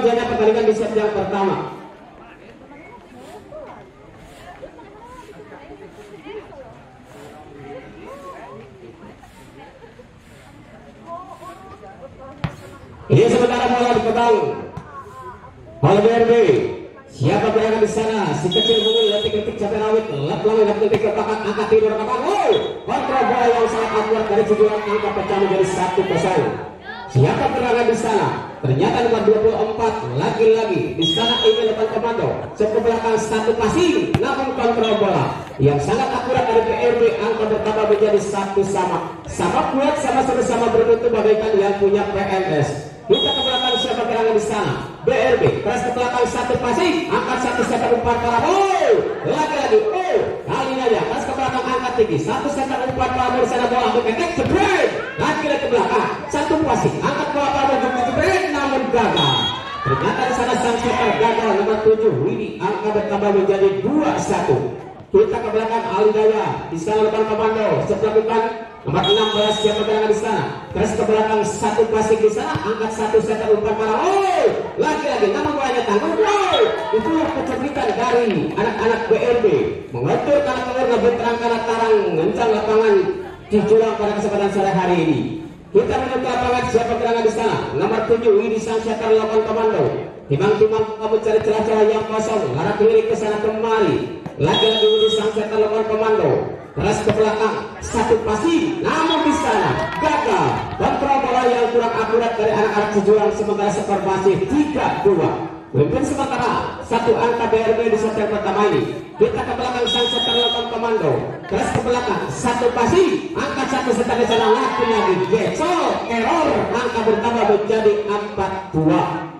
jadinya pertandingan di set yang pertama. Ini sementara bola dipegang oleh BRB. Siapa berada di sana? Si kecil mungil letik-letik cabai rawit, lap-lalu dan letik ke belakang, angkat tidur ke belakang. Kontrol bola yang sangat akurat dari Cijulang, angka pecah menjadi 1-0. Siapa berada di sana? Ternyata nomor 24 lagi-lagi di sana ini depan komando. Ke belakang satu passing, namun kontrol bola yang sangat akurat dari BRB, angka bertambah menjadi 1-1. Sama kuat, sama-sama berbentuk bagaikan yang punya PNS. Kita ke belakang, siapa berada di sana? BRB keras ke belakang, satu passing, angkat satu setter umpan para lagi-lagi kali aja keras ke belakang, angkat tinggi, satu setter umpan para sana bola berketek jebret, lagi-lagi ke belakang, satu passing, angkat bola para jebret, namun gagal. Ternyata di sana sang setter gagal. Nomor 7 Widi, angka bertambah menjadi 2-1. Kita ke belakang, Alidaya di sana depan komando, sebelumkan nomor 16 siapa berada di sana? Terus ke belakang, satu passing di sana, angkat satu setter umpan para lagi-lagi, namun bolanya tanggung. Itu kecerdikan dari anak-anak BRB mengatur karena keluar ngebentrang karena tarang ngencang lapangan Cijulang pada kesempatan sore hari ini. Kita menuju lapangan, siapa berada di sana? Nomor 7 Widi sang setter lawan komando. Timang-timang kamu cari celah-celah yang kosong, arah kiri ke sana kemari. Lagi-lagi Widi sang setter lawan komando. Keras ke belakang, satu passing, namun di sana gagal. Kontrol bola yang kurang akurat dari anak-anak Cijulang, sementara skor masih 3-2. Memimpin sementara satu angka BRB di set yang pertama ini. Kita ke belakang, sang setter lawan komando. Keras ke belakang, satu passing, angkat satu setter di sana, lagi gecol, error, angka bertambah menjadi 4-2.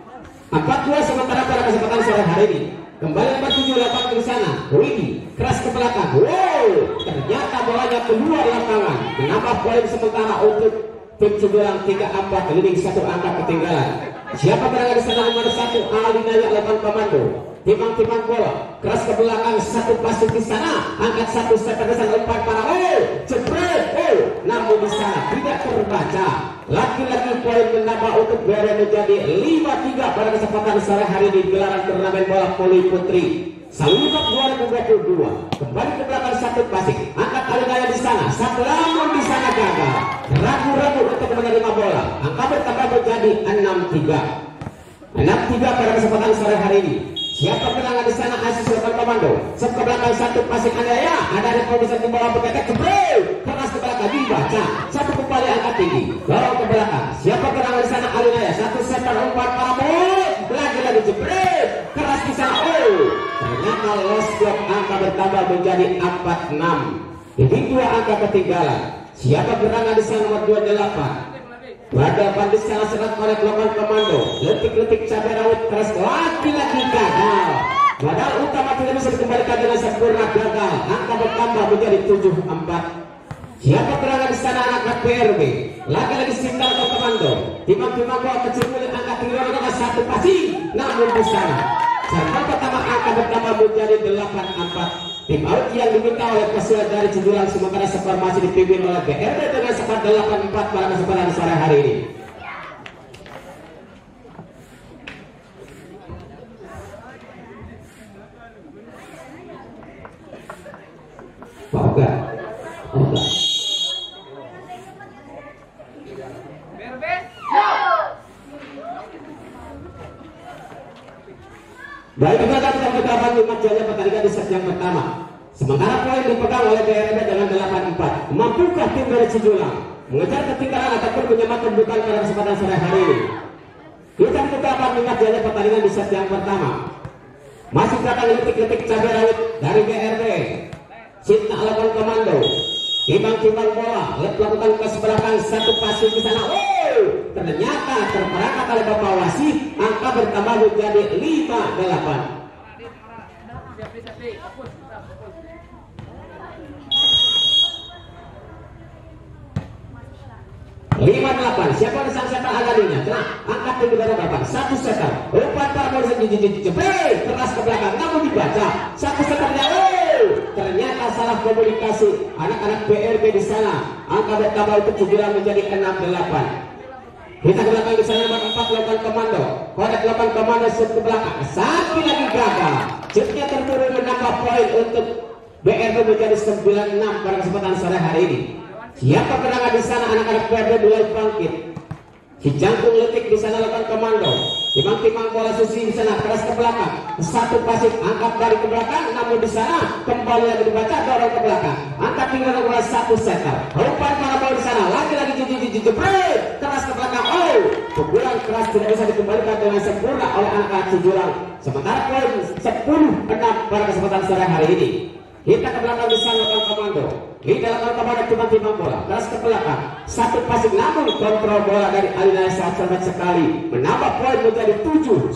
4-2 sementara pada kesempatan sore hari ini. Kembali nomor 7 di sana, Widi keras ke belakang. Ternyata bolanya keluar lapangan. Menambah poin sementara untuk tim Cijulang 3-4, leading satu angka ketinggalan. Siapa berada di sana? Nomor 1 Alidaya lawan komando. Timang-timang bola keras ke belakang, satu passing di sana, angkat satu setter di sana, umpan para jebret, namun di sana tidak terbaca. Lagi-lagi poin menambah untuk BRB menjadi 5-3 pada kesempatan sore hari di gelaran turnamen bola voli putri Salubak 2022. Kembali ke belakang, satu passing, angkat Alidaya di sana, satu namun di sana gagal. Ragu-ragu untuk menerima bola, angka bertambah menjadi 6-3. 6-3 pada kesempatan sore hari ini. Siapa penangan di sana? Asis lawan komando. Ke belakang, satu passing Andaya. Ada rekomendasi satu bola berketek jebret. Keras ke belakang dibaca. Satu kembali angkat tinggi. Dorong ke belakang. Siapa penangan di sana? Alidaya. Satu setter umpan para lagi-lagi jebret. Keras di sana. Ternyata lost block, angka bertambah menjadi 4-6. Jadi 2 angka ketinggalan. Siapa gerangan di sana? Nomor 28. Berhadapan di sana serat oleh lawan komando. Letik-letik cabai rawit keras, lagi-lagi gagal. Modal utama tidak bisa dikembalikan dengan sempurna, gagal. Angka bertambah menjadi 7-4. Siapa berada di sana? Anak BRB. Lagi-lagi sintal ke komando. Timang-timang bola kecil milik angka tinggi dengan satu passing, namun di sana serban pertama angka bertambah menjadi 8-4. Tim out yang diminta oleh peserta dari Cijulang, sementara skor masih dipimpin oleh BRB dengan skor 8-4 pada kesempatan sore hari ini. Oke. Baik, kita akan berkapan jadinya pertandingan di set yang pertama. Sementara poin dipegang oleh BRB dengan 8-4. Mampukah tim dari Cijulang mengejar ketinggalan ataupun menyamakan bukan pada kesempatan sore hari ini? Kita berkapan jadinya pertandingan di set yang pertama. Masih datang letik-letik cabai rawit dari BRB. Sinta lawan komando. Timbang-timbang bola, lakukan ke belakang, satu passing di sana. Ternyata terperangkap oleh Bapak Wasit, angka bertambah menjadi 5-8. 5-8. Siapa yang sang setter agadinya? Telah angkat tinggi dari belakang, satu setter. Umpan para polisi jebret keras ke belakang, namun dibaca. Satu setternya. Ternyata salah komunikasi anak-anak BRB di sana. Angka bertambah untuk Cijulang menjadi 6-8. Kita ke belakang di sana nomor 4 lakukan komando. Kodak lakukan komando shoot ke belakang. Satu lagi gagal. Shootnya terturun menambah poin untuk BRB menjadi 96 pada kesempatan sore hari ini. Siapa gerangan di sana anak-anak BRB mulai bangkit. Si Jangkung Letik di sana lakukan komando. Timang-timang bola Susi di sana keras ke belakang. Satu pasif angkat dari ke belakang, namun di sana kembali lagi dibaca dorong ke belakang. Angkat tinggal bola satu setter. Umpan para bola di sana lagi-lagi jebret keras ke belakang. Oh, pukulan keras tidak bisa dikembalikan dengan sempurna oleh anak-anak Cijulang. Sementara poin 10-6 pada kesempatan sore hari ini. Kita ke belakang di sana lakukan komando. Di dalam komando timang-timang bola keras ke belakang. Satu pasif namun kontrol bola dari Alina sangat cermat sekali. Menambah poin menjadi 7-10.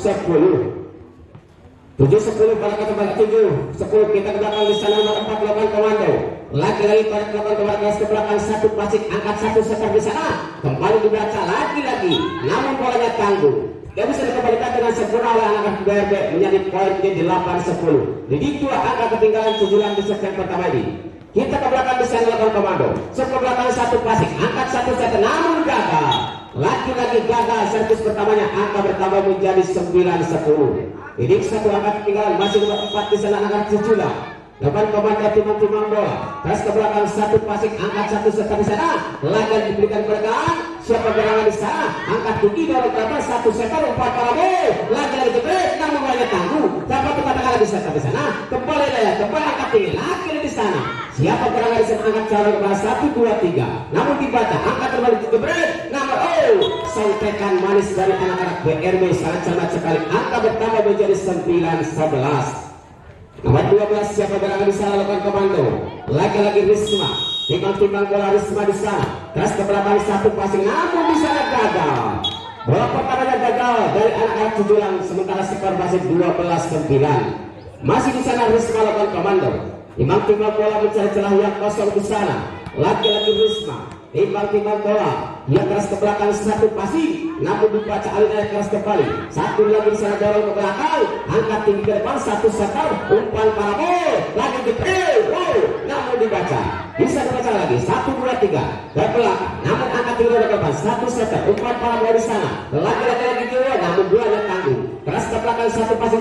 7-10 pada kesempatan 7-10. Kita ke belakang di sana nomor 4 lakukan komando. Lagi-lagi pada lakukan komando keras ke belakang. Satu pasif angkat satu setter di sana. Kembali dibaca lagi-lagi. Namun bolanya tangguh. Dia bisa dikembalikan dengan sempurna oleh anak-anak BRB menjadi poin menjadi 8-10. Jadi dua angka ketinggalan Cijulang di set yang pertama ini. Kita ke belakang bisa melakukan komando. Ke belakang satu pasik, angkat satu set, namun gagal. Lagi-lagi gagal servis pertamanya, angka bertambah menjadi 9-10. Ini satu angka ketinggalan masih nomor 4 di sana anak-anak Cijulang. Lakukan komando timang-timang bola. Terus ke belakang satu pasik, angkat satu set di sana. Lagi diberikan belakang. Siapa gerangan di sana? Angkat tinggi dari belakang satu setter umpan para bola. Lagi jebret, namun banyak tangguh. Dapat katakan di sana di sana. Kembali angkat tinggi lagi di sana. Siapa gerangan di sana? Angkat calon kepala 1, 2, 3. Namun dibaca angkat kembali jebret. Nomor sontekan manis dari anak-anak BRB sangat cermat sekali. Angka bertambah menjadi 9-11. Nomor 12 siapa gerangan di sana lakukan komando. Lagi-lagi Risma. Timbang-timbang bola Risma di sana. Terus ke belakang satu passing namun di sana gagal. Bola pertamanya gagal dari anak-anak Cijulang sementara skor masih 12-9. Masih di sana Risma lakukan komando. Timbang-timbang bola mencari celah yang kosong di sana. Lagi-lagi Risma. Timbang-timbang bola dia keras ke belakang satu passing namun dibaca Alina keras kembali. Satu lagi di sana dorong ke belakang, angkat tinggi ke depan satu setter umpan para bola lagi di namun dibaca bisa dibaca lagi 1, 2, 3 ke belakang namun angkat tinggi ke depan satu setter umpan para bola di sana lagi dua namun dua yang tangguh keras ke belakang satu passing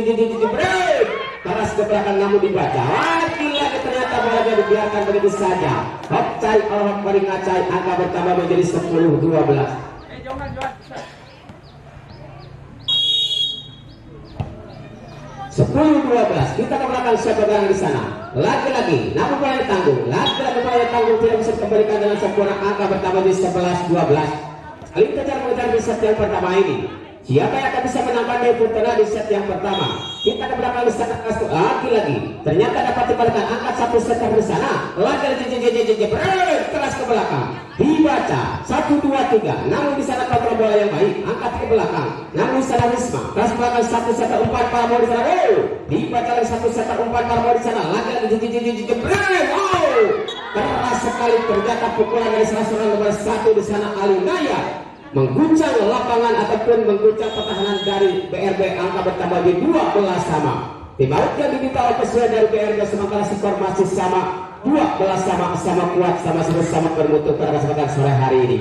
keras ke belakang namun dibaca lagi ternyata bolanya dibiarkan begitu saja. Hopcai Allah paling ngacai angka bertambah menjadi 10-12. 10-12. Kita ke belakang siapa gerangan di sana. Lagi-lagi namun bolanya tangguh. Lagi-lagi bolanya tangguh tidak bisa dikembalikan dengan sempurna angka bertambah menjadi 11-12. Kali kita mengejar di set yang pertama ini. Siapa yang akan bisa menambah dari Putra di set yang pertama? Kita ke belakang di sana lagi-lagi. Ternyata dapat dibalikan angkat satu setter di sana. Lagi-lagi keras ke belakang. Dibaca 1, 2, 3. Namun di sana kontrol bola yang baik. Angkat ke belakang. Namun di sana Risma. Keras ke belakang satu setter umpan para bola di sana. Dibaca lagi satu setter umpan para bola di sana. Lagi-lagi keras sekali ternyata pukulan dari salah seorang nomor 1 di sana Alinaya. Mengguncang lapangan ataupun mengguncang pertahanan dari BRB angka bertambah di 12 sama. Tim out yang diminta oleh peserta dari BRB sementara skor masih sama 12 sama kuat sama bermutu pada kesempatan sore hari ini.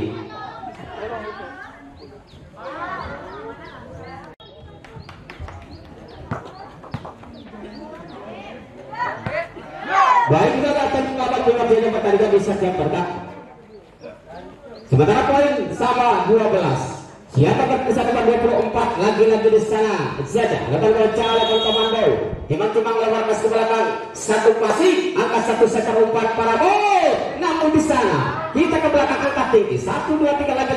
Baik kita datang kapan yang pertandingan di set yang pertama. Sementara poin sama 12. Siapa berkisar depan 24 lagi-lagi di sana. Saja lakukan goncang lakukan komando. Timang-timang lewat ke belakang. Satu passing angkat satu setter umpan para bola. Namun di sana kita ke belakang angkat tinggi. 1, 2, 3 lagi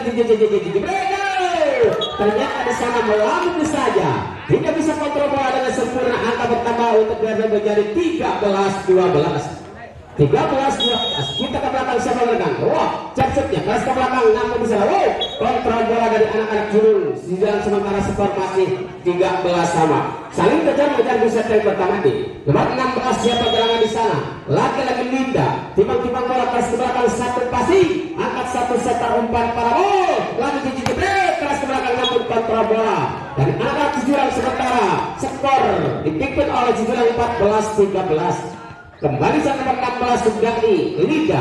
ternyata di sana melambat saja. Tidak bisa kontrol bola dengan sempurna angka bertambah untuk menjadi 13-12. 13-12 kita ke belakang siapa mereka? Cek-ceknya keras ke belakang namun bisa kontrol bola dari anak-anak Julung di dalam sementara skor masih 13 sama. Saling kejar-kejar di set yang pertama ini. Nomor 16 siapa gerangan di sana? Lagi-lagi Linda. Timbang-timbang bola keras ke belakang satu passing, angkat satu setter umpan para bola. Lagi jebret keras ke belakang namun kontrol bola. Dan anak-anak Julung sementara skor dipimpin oleh Julung 14-13. Kembali saat nomor 16 Sugandi Linda.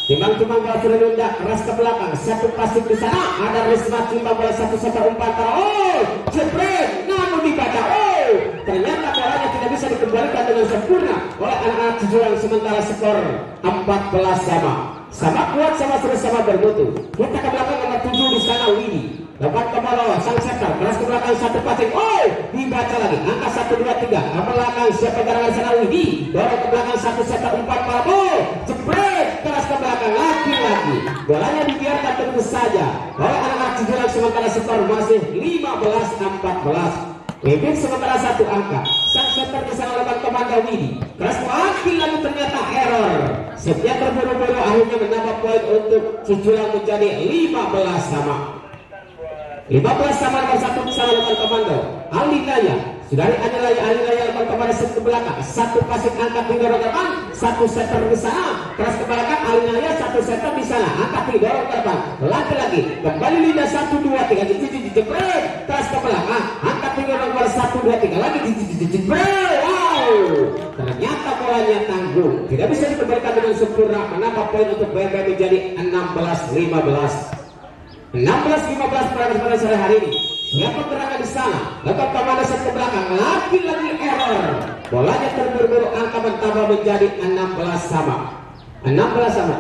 Timbang-timbang bola sudah nunda keras ke belakang, satu pasif di sana ada Risma timbang bola satu setter umpan, oh jebret namun dibaca, oh ternyata bolanya tidak bisa dikembalikan dengan sempurna oleh anak-anak Cijulang. Sementara skor 14 sama kuat, sama seru, sama bermutu. Kita ke belakang nomor 7 di sana Widi, dapat ke bawah sang setter keras ke belakang, satu passing, oh dibaca lagi angka 1 2 3 ke belakang, siapa gerangan sana Widi, dorong ke belakang, satu setter umpan para bol jebret keras ke belakang, lagi-lagi bolanya dibiarkan terus saja oleh anak-anak Cijulang. Sementara skor masih 15-14. Pipin sementara satu angka. Sang setter bisa melakukan komando Widi keras lagi ternyata error. Setiap terburu-buru akhirnya menambah poin untuk Cijulang menjadi 15 sama. 15 sama nomor 1 bisa melakukan komando Alinaya. Saudari Alinaya lakukan komando set ke belakang, satu pasif angkat dorong ke depan, satu setter di sana keras ke belakang, Alinaya satu setter di sana angkat dorong ke depan, lagi-lagi kembali lidah 1 2 3 jebret keras ke belakang, angkat dorong ke 1 2 3 lagi jebret. Wow, ternyata bolanya tanggung, tidak bisa dikembalikan dengan sempurna, menambah poin untuk BB menjadi 16-15. 16-15 pada sore hari ini. Siapa gerangan di sana? Lepas kemana set ke belakang, lagi-lagi error. Bolanya terburu-buru, angka bertambah menjadi 16 sama. 16 sama.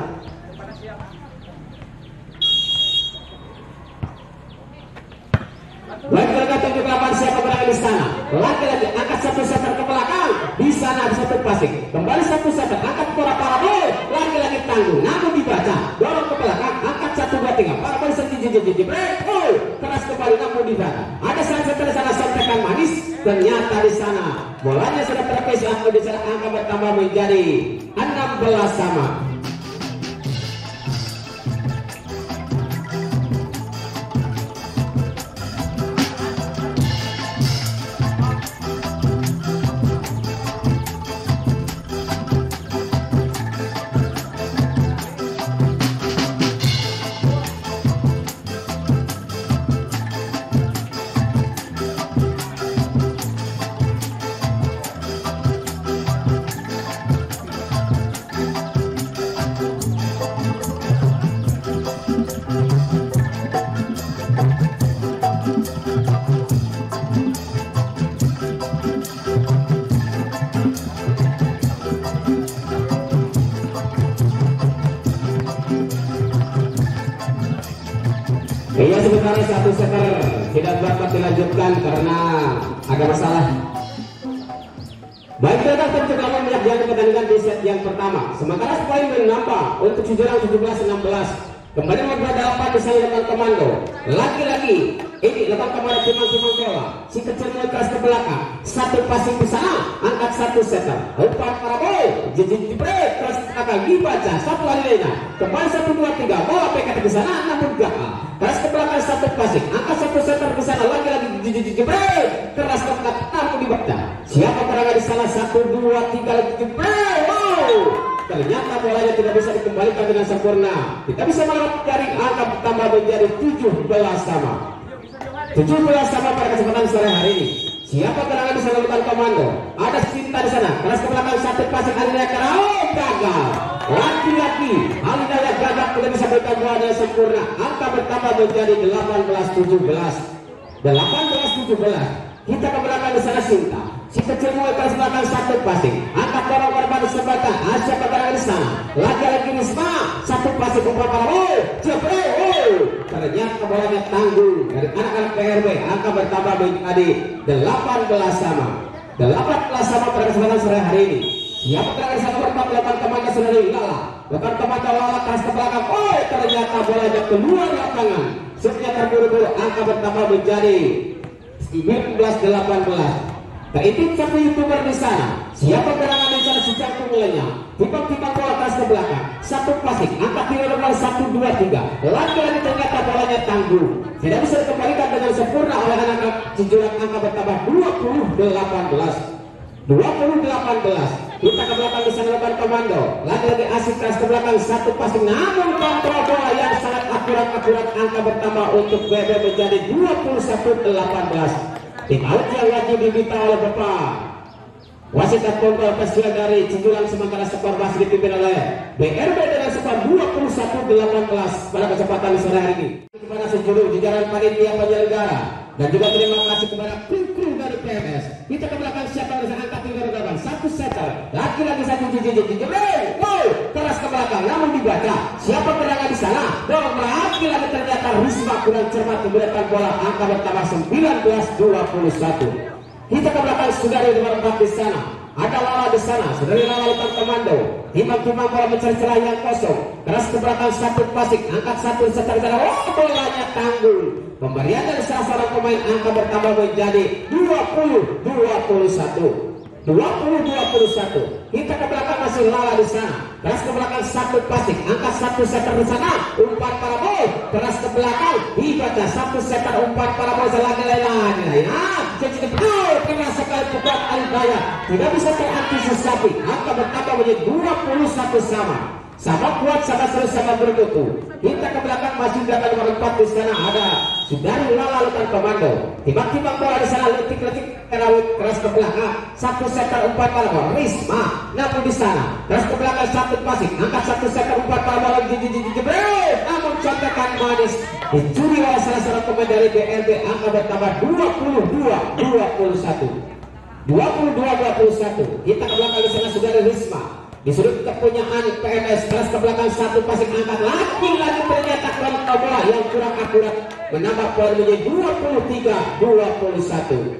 Baik, gerangan 78, siapa gerangan di sana? Lagi-lagi angkat satu setter ke belakang, di sana ada satu passing, kembali satu setter, angkat para bol, lagi-lagi tanggung, namun dibaca, dorong ke belakang, angkat 1 2 3 para bol jebret, oh keras kembali namun dibaca. Ada sang setter di sana, sontekan manis, ternyata di sana bolanya sudah terpisah, di sana angka bertambah menjadi 16 sama. Iya, sementara satu setter tidak dapat dilanjutkan karena ada masalah. Baik, kita tercegah menyaksikan pertandingan di set yang pertama. Sementara poin menambah untuk Cijulang 17-16. Kembali membuat 8 bisa dilakukan komando. Lagi-lagi ini lakukan komando timang-timang bola. Si kecil keras ke belakang, satu passing ke sana, angkat satu setter. Umpan para boy, jebret keras ke belakang dibaca, satu Alinaya. Kembali 1 2 3 bola PKT ke sana, namun gagal. Keras ke belakang satu passing, angkat satu setter ke sana, lagi-lagi jebret keras ke belakang, namun dibaca. Siapa perangan di sana? 1 2 3 lagi jebret. Wow, ternyata bolanya tidak bisa dikembalikan dengan sempurna. Tidak bisa melewati jaring, angka bertambah menjadi 17 sama. 17 sama pada kesempatan sore hari ini. Siapa gerangan bisa melakukan komando? Ada Cinta di sana, keras ke belakang satu passing Alinaya gagal. Lagi-lagi Alinaya gagal, tidak bisa berikan bola dengan sempurna. Angka bertambah menjadi 18-17. 18-17. Kita ke belakang di sana Cinta. Si kecil mulai keras belakang satu passing, angkat dorong korban sebatang, Asia pergerakan di sana. Lagi-lagi Risma, satu passing umpan para boy, jebret, oh ternyata bolanya tanggung dari anak-anak PRB. Angka bertambah menjadi 18 sama. 18 sama pada kesempatan sore hari ini. Siapa pergerakan di sana berempat melakukan komando sendiri, Lala. Lakukan komando Lala keras ke belakang, oh ternyata bolanya keluar lapangan. Setnya terburu-buru, angka bertambah menjadi 19-18. Terintip satu youtuber di sana. Siapa gerangan di sana sejak mulainya? Timbang-timbang bola keras ke belakang, satu passing, angkat di nomor 1 2 3. Lagi-lagi ternyata bolanya tanggung, tidak bisa dikembalikan dengan sempurna oleh anak-anak Cijulang. Angka bertambah 20-18. 20-18. Kita ke belakang di sana lakukan komando. Lagi-lagi asik keras ke belakang, satu passing, namun kontrol bola yang sangat akurat. Angka bertambah untuk BB menjadi 21-18. Tim out yang wajib diminta oleh Bapak Wasit kontrol kasihan dari Cijulang, sementara skor masih dipimpin oleh BRB dengan skor 21-18 pada kesempatan sore hari ini. Kepada seluruh jajaran panitia penyelenggara dan juga terima kasih kepada kru dari PMS. Kita ke belakang, siapa yang bisa angkat tinggal ke satu setter, lagi-lagi satu keras ke belakang, namun dibaca siapa gerangan di sana. Dan lagi-lagi ternyata Risma kurang cermat memberikan bola, angka bertambah 19-21. Kita ke belakang, sudah ada nomor 4 di sana. Ada Lala di sana, saudari Lala letak komando. Timbang-timbang bola mencari celah yang kosong. Keras ke belakang, satu pasik, angkat satu secara sana. Oh, bolanya tanggul. Pemberian dari salah seorang pemain, angka bertambah menjadi 20-21. 20-21. Kita ke belakang, masih Lala di sana. Keras ke belakang, satu pasik, angkat satu setter di sana. Umpan parabol. Keras ke belakang, dibaca satu setter, umpan parabol lagi. Jadi keras sekali pukulan Alibaya. Tidak bisa terantisipasi. Angka bertambah menjadi 21 sama. Sama kuat, sama terus, sama berkutu. Kita ke belakang, masih belakang nomor 4 di sana ada Sudari Lala letak komando. Tiba-tiba bola di sana letik-letik keras ke belakang. Satu setter, umpan parabol. Risma namun di sana keras ke belakang, satu pasik, angkat satu setter, umpan parabol. Namun contekan manis dicuri oleh salah seorang pemain dari BRB. Angka bertambah 22-21. 22-21. Kita ke belakang di sana Sudari Risma. Di sudut kepunyaan PMS, keras ke belakang, satu pasik, angkat lagi ternyata kontrol bola yang kurang akurat, menambah poin menjadi 23-21.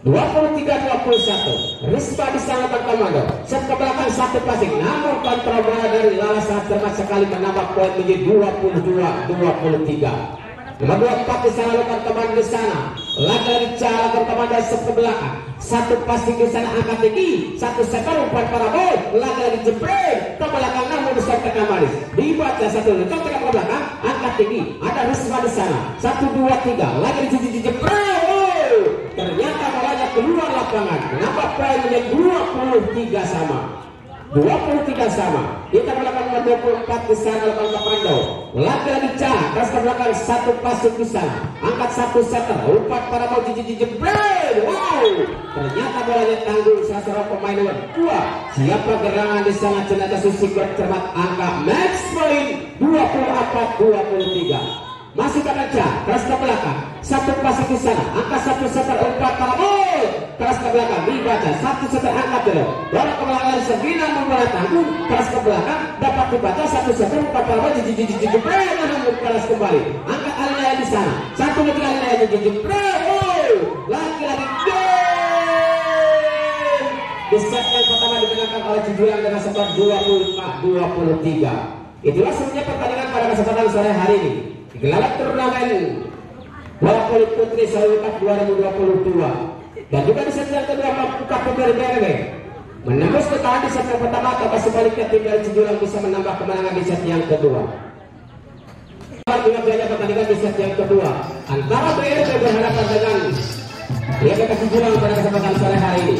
23-21. Risma di sana berkomando. Set ke belakang, satu pasik, namun kontrol bola dari Lala sangat cermat sekali, menambah poin menjadi 22-23. Nomor 24 di sana letak teman di sana. Lagi-lagi cara berteman dari set ke belakang. Satu pasik di sana, angkat tinggi, satu setter, umpan parabol, lagi-lagi jepret ke belakang, namun bisa tekan manis. Dibaca satu letak ke belakang, angkat tinggi. Ada Risma di sana. 1, 2, 3. Lagi jepret. Ternyata bolanya keluar lapangan. Kenapa poin menjadi 23 sama? 23 sama. Kita belakang nomor 24 di sana lepas komando. Lagi-lagi cara keras ke belakang, satu pasuk di sana. Angkat satu setter, umpan para mau jepret. Wow. Ternyata bolanya tanggung salah seorang pemain nomor 2. Siapa gerangan di sana? Cenaka Susi bercermat, angka match point 24-23. Masih kerja, keras ke belakang, satu pasik di sana, angkat satu setter, umpan parabol, keras ke belakang, dibaca satu setter, angkat dulu, bola ke belakang Sabina memulai tanggung, keras ke belakang, dapat dibaca satu setter, umpan parabol, jepret, namun keras kembali, angkat Alina di sana, satu lagi Alina jepret, lagi-lagi game. Di set yang pertama dimenangkan oleh Cijulang dengan skor 25-23. Itulah sebenarnya pertandingan pada kesempatan sore hari ini. Gelar turnamen bola voli putri Sawi Cup 2022 dan juga di set yang kedua membuka pemberi BRB menembus kekalahan di set yang pertama, atau sebaliknya tim dari Cijulang bisa menambah kemenangan di set yang kedua. Juga banyak pertandingan di set yang kedua antara BRB berhadapan dengan BRB Cijulang pada kesempatan sore hari ini.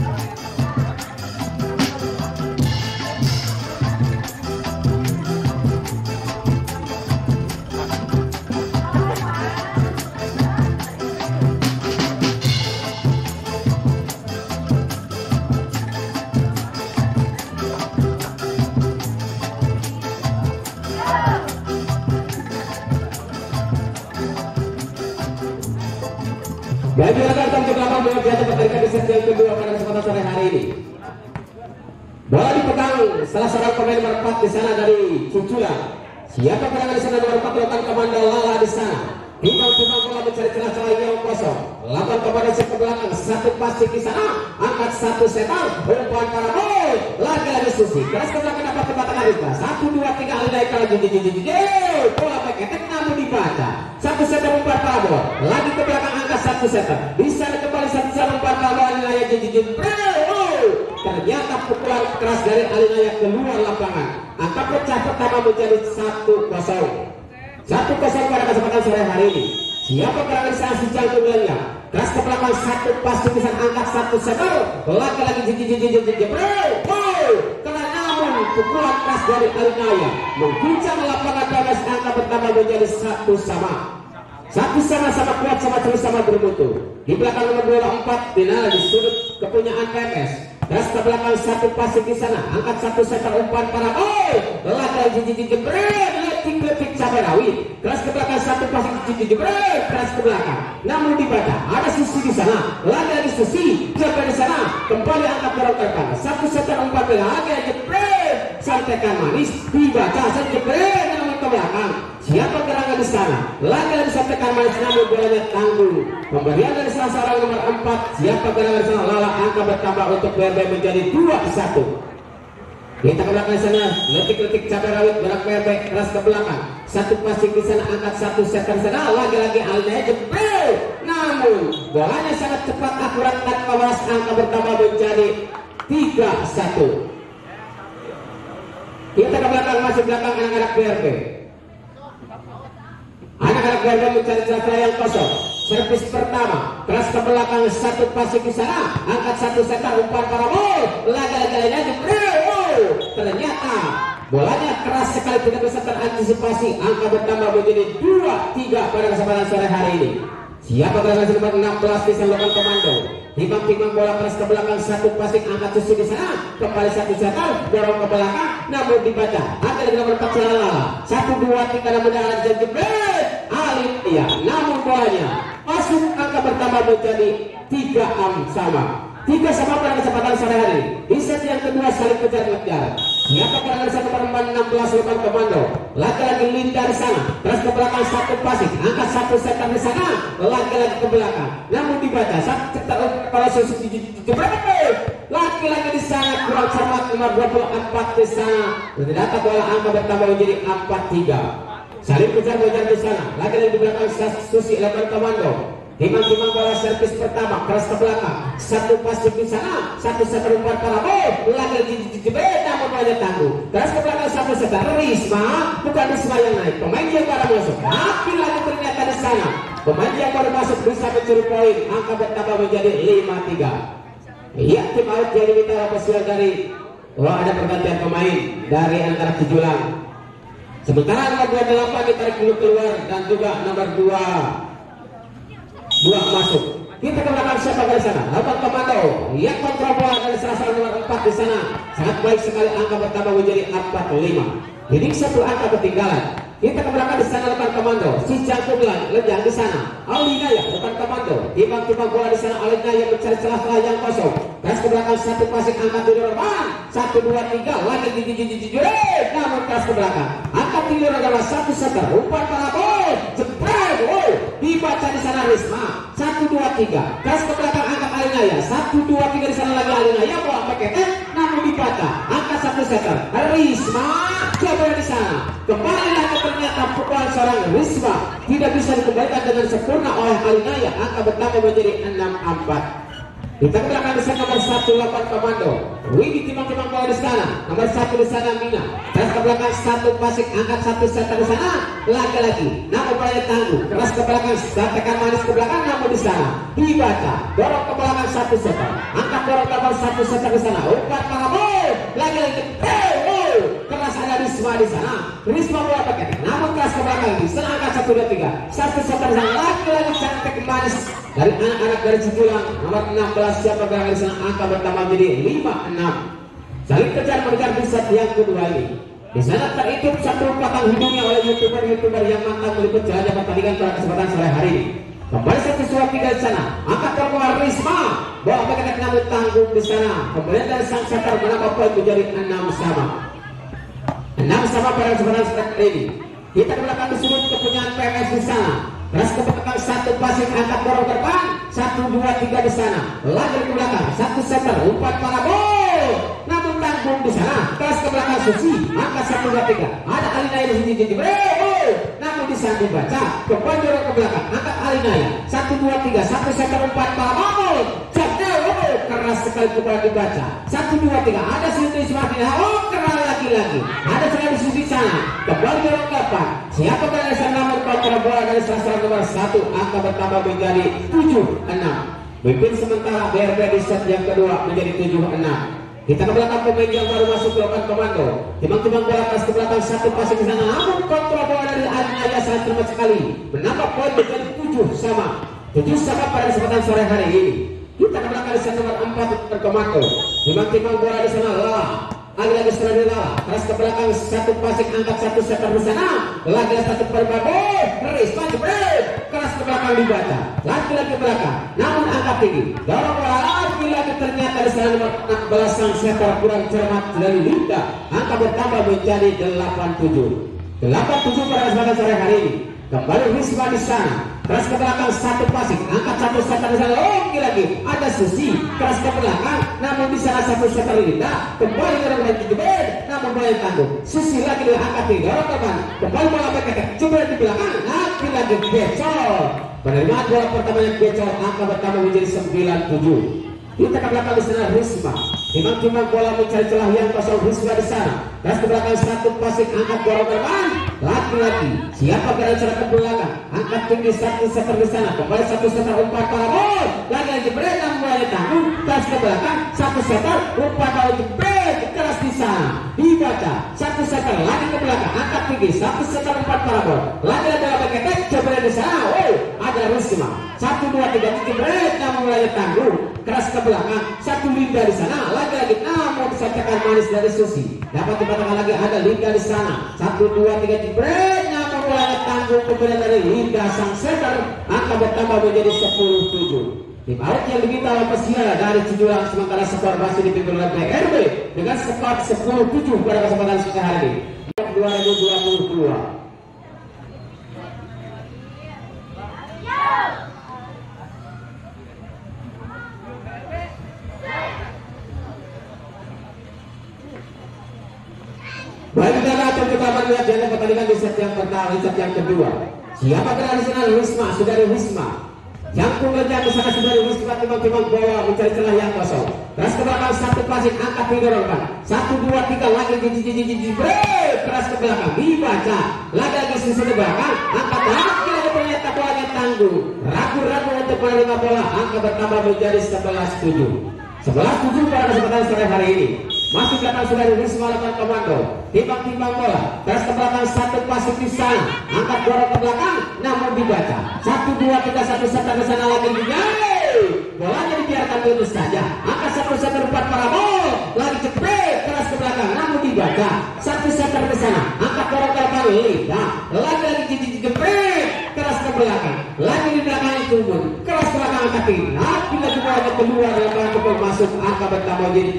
Dan juga datang ke belakang bola jatuh pertandingan di set yang kedua pada kesempatan sore hari ini. Bola dipegang salah seorang pemain nomor 4 di sana dari Cijulang. Siapa gerangan di sana nomor 4 letak komando Lala di sana. Timbang-timbang bola mencari celah-celah yang kosong. Lapan kepada set ke belakang, satu pasik di sana, angkat satu setter, umpan parabol, lagi-lagi Susi. Keras ke belakang dapat kebatakan Rizka. 1, 2, 3 Alina lagi bola paketek namun dibaca. Satu setter, umpan parabol, lagi ke belakang, angkat satu setter. Bisa kembali satu setter, umpan parabol, Alina ternyata pukulan keras dari Alina keluar lapangan. Angka pecah pertama menjadi 1-0. 1-0 pada kesempatan sore hari ini. Siapa gerangan saksi jangkauannya? Keras ke belakang, satu pasti bisa angkat satu setter. Lagi-lagi karena namun pukulan keras dari Alinaya mengguncang lapangan PMS. Angka pertama menjadi 1 sama. 1 sama kuat, sama terus, sama bermutu. Di belakang nomor 24 final di sudut kepunyaan PMS. Keras ke belakang satu pasik di sana. Angkat satu setter umpan para gol. Lagi jebret. Letik cabai rawit. Keras ke belakang satu pasik jebret. Keras ke belakang. Namun dibaca. Ada Susi di sana. Lagi Susi. Jaga di sana. Kembali angkat dorong ke depan. Satu setter umpan lagi jebret. Santekan manis. Dibaca jebret. Namun ke belakang. Siapa gerangan di sana? Lagi disampaikan manis namun bolanya tanggung. Pemberian dari salah seorang nomor 4. Siapa gerangan di sana? Lala angka bertambah untuk BRB menjadi 2-1. Kita ke belakang di sana. Letik cabai rawit berak BRB keras ke belakang. Satu passing di sana angkat satu setter di sana. Lagi-lagi Alnya jebret. Namun bolanya sangat cepat akurat tanpa balas angka bertambah menjadi 3-1. Kita ke belakang masih belakang anak-anak BRB. Anak-anak BRB mencari celah yang kosong. Servis pertama keras ke belakang satu passing di sana. Angkat satu setter umpan para gol. Lagi-lagi jebret. Ternyata bolanya keras sekali tidak bisa terantisipasi. Angka bertambah menjadi 2-3 pada kesempatan sore hari ini. Siapa generasi nomor 16 di sana komando. Timbang-timbang bola keras ke belakang satu passing angkat Susi di sana. Kembali satu setter dorong ke belakang namun dibaca. Angkat dengan nomor 4 Lala. 1-2-3 namun jangan jebret. Alif iya. Namun bolanya masuk angka bertambah menjadi 3 sama. 3 sama pada kesempatan sore hari. Di set yang kedua saling kejar-kejar. Siapa generasi nomor 16 Lukan Komando. Lagi-lagi Linda di sana. Terus ke belakang satu passing. Angkat satu setter di sana. Lagi-lagi ke belakang. Namun dibaca satu setter kalau Susi jebret. Lagi-lagi di sana kurang cermat nomor 24 di sana. Ternyata bola angka bertambah menjadi 4-3. Saling kejar-kejar di sana. Lagi-lagi di belakang Susi Lukan Komando. Timbang-timbang bola servis pertama keras ke belakang satu passing di sana satu setter umpan para gol lagi jebret namun banyak tangguh keras ke belakang satu setter Risma bukan Risma yang naik pemain yang baru masuk tapi lagi ternyata di sana pemain yang baru masuk bisa mencuri poin angka bertambah menjadi 5-3. Iya tim out jadi minta ofisial dari ada pergantian pemain dari antara Kijulang. Sementara nomor 28 ditarik dulu keluar dan juga nomor 2 masuk. Kita ke belakang siapa dari sana? Lakukan komando. Yang kontrol bola dari salah nomor 4 di sana. Sangat baik sekali angka bertambah menjadi 45. Jadi satu angka ketinggalan. Kita ke belakang di sana lakukan komando. Si Jangkunglan lejang di sana. Alina ya lakukan komando. Timbang-timbang bola di sana Alina yang mencari celah-celah yang kosong. Keras ke belakang satu passing angkat di depan. 1 2 3 lagi jujur. Namun keras ke belakang. Angkat tidur adalah satu setter. Umpan para gol. Jebret. Dibaca di sana Risma. 1 2 3. Keras ke belakang angkat Alina ya. 1 2 3 di sana lagi Alina ya bola pakai namun dibaca. Angkat satu setter. Risma coba di sana. Kembali lagi ternyata pukulan seorang Risma tidak bisa dikembalikan dengan sempurna oleh Alina ya. Angka bertambah menjadi 6-4. Kita ke belakang di sana nomor 1 lakukan komando. Widi timbang-timbang bola di sana. Nomor 1 di sana Mina. Keras ke belakang satu passing angkat satu setter di sana. Lagi-lagi. Namun bolanya tangguh. Keras ke belakang tekan manis ke belakang namun di sana. Dibaca. Dorong ke belakang satu setter. Angkat dorong ke belakang satu setter di sana. Umpan para gol. Lagi-lagi. Keras ada Risma di sana. Risma bola pakai. Namun keras ke belakang di sana angkat 1 2 3. Satu setter di sana. Lagi-lagi cantik manis dari anak-anak dari Cipulang nomor 16 siapa gerangan di sana angka bertambah menjadi 5-6. Saling kejar-kejar di set yang kedua ini. Di sana terhitung satu patang hidungnya oleh youtuber yang mantap meliput jalannya pertandingan pada kesempatan sore hari ini. Kembali satu suap tiga di sana. Angkat keluar Risma. Bawa pakai namun tanggung di sana. Kemudian dari sang setter menambah poin menjadi 6 sama. 6 sama pada kesempatan sore hari ini. Kita ke belakang di sudut kepunyaan PMS di sana. Keras ke belakang satu passing angkat dorong ke depan 1 2 3 di sana. Lagi ke belakang satu setter umpan para gol. Namun tanggung di sana. Keras ke belakang Susi angkat 1 2 3. Ada Alina yang di sini namun di sana dibaca. Kembali dorong ke belakang angkat Alina ya. 1 2 3 satu setter umpan para gol. Keras sekali kembali dibaca. 1 2 3 ada Siti Semakin. Keras lagi-lagi. Ada sekali Susi sana. Kembali dorong ke depan. Siapa yang bisa namun kontra bola dari sasaran nomor 1 angka bertambah menjadi 7-6. Mimpin sementara BRB di set yang kedua menjadi 7-6. Kita ke belakang pemain yang baru masuk melakukan komando. Timbang-timbang bola keras ke belakang satu passing di sana. Namun kontrol bola dari Alina sangat cermat sekali. Menambah poin menjadi 7 sama. 7 sama pada kesempatan sore hari ini. Kita ke belakang di set nomor 4 berkomando. Timbang-timbang bola di sana lah. Lagi-lagi setelah di bawah, keras ke belakang, satu pasik, angkat satu setter di sana. Lagi-lagi satu perbabo, Risma jebret, keras ke belakang dibaca. Lagi-lagi belakang, namun angkat tinggi. Dorong bola lagi-lagi, ternyata di sana 16 sang setter kurang cermat dari Linda. Angka bertambah menjadi 87. 87 pada kesempatan sore hari ini. Kembali Risma di sana. Keras ke belakang, satu pasik, angkat satu setter di sana. Lagi ada Susi, keras ke belakang, namun di sana satu setter Linda. Kembali ke dalam jebret, namun bola tanggung. Susi lagi diangkat tinggi, dorong teman. Kembali bola berketek, jebret di belakang, lagi becor. Penerimaan bola pertamanya becor, angka bertambah menjadi 97. Kita ke belakang di sana Risma. Timbang-timbang bola mencari celah yang kosong, Risma di sana. Keras ke belakang, satu pasik, angkat bola teman. Lagi-lagi siapa berada ke belakang, angkat tinggi, satu setter di sana. Kembali satu setter, umpan parabol. Lagi jebret, namun bola tanggung. Keras ke belakang, satu setter, umpan parabol jebret, keras di sana. Dibaca, satu setter lagi ke belakang, angkat tinggi, satu setter, umpan parabol. Lagi-lagi bola berketek, jebret di sana. Ada Risma. 1, 2, 3 jebret, namun bola tanggung. Keras ke belakang, satu Linda di sana. Lagi-lagi namun disampaikan manis dari Susi. Dapat dikatakan lagi ada Linda di sana. 1, 2, 3 jebret, namun bola tanggung kemudian dari Linda sang setter. Angka bertambah menjadi 10-7. Tim out yang diminta oleh pesia dari Cijulang, sementara skor masih dipimpin oleh BRB dengan skor 10-7 pada kesempatan sore hari ini 2022. Baik, kita akan melihat jalannya pertandingan di set yang pertama, di set yang kedua. Siapa berada di sana? Risma, saudari Risma. Jangkung lejang di sana saudari Risma, timbang-timbang bola mencari celah yang kosong. Keras ke belakang, satu pasik, angkat didorongkan. 1, 2, 3 lagi jebret, keras ke belakang, dibaca. Lagi sisi ke belakang, angkat lagi ternyata bolanya tangguh. Ragu-ragu untuk menerima bola, angka bertambah menjadi 11-7. 11-7 pada kesempatan sore hari ini. Masih belakang saudari Risma lakukan komando. Timbang-timbang bola, keras ke belakang, satu pasik di sana. Angkat dorong ke belakang, namun dibaca. 1, 2, 3 satu setter ke sana lagi. Bolanya dibiarkan dulu saja. Angkat satu setter, 4 parabol. Lagi jebret, keras ke belakang, namun dibaca. Satu setter ke sana. Angkat dorong ke belakang, Linda. Lagi jebret, keras ke belakang. Lagi di belakang itu pun keras ke belakang, angkat tinggi. Bila bolanya keluar lapangan untuk masuk, angka bertambah jadi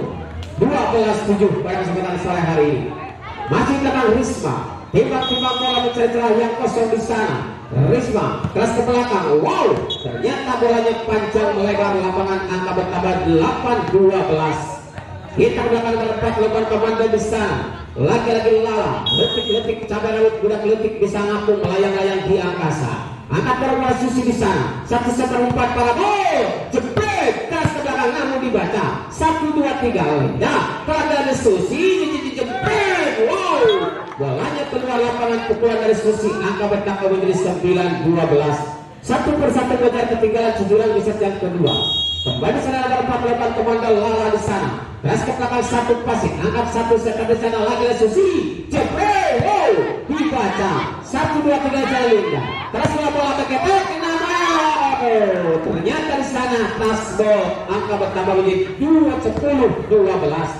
12-7 pada kesempatan sore hari ini. Masih belakang Risma. Timbang-timbang bola mencari celah yang kosong di sana. Risma keras ke belakang. Wow, ternyata bolanya panjang melebar lapangan, angka bertambah 8-12. Kita belakang berempat lakukan komando di sana. Lagi-lagi Lala, letik-letik cabai rawit budak letik bisa ngapung melayang-layang di angkasa. Angkat bola Susi di sana. Satu setter, umpan parabol. Jebret, keras ke belakang namun dibaca. 1, 2, 3 Linda. Pada Susi jebret. Wow, bolanya keluar lapangan, pukulan dari Susi. Angka bertambah menjadi 9-12. Satu persatu mengejar ketinggalan Cijulang di set yang kedua. Kembali sana ada 4 lakukan komando Lala di sana. Keras ke belakang, satu pasik, angkat satu setter di sana. Lagi Susi jebret. Wow, dibaca. 1, 2, 3 Linda. Terus bola berketek, ternyata di sana tasbol. Angka bertambah menjadi 10-12.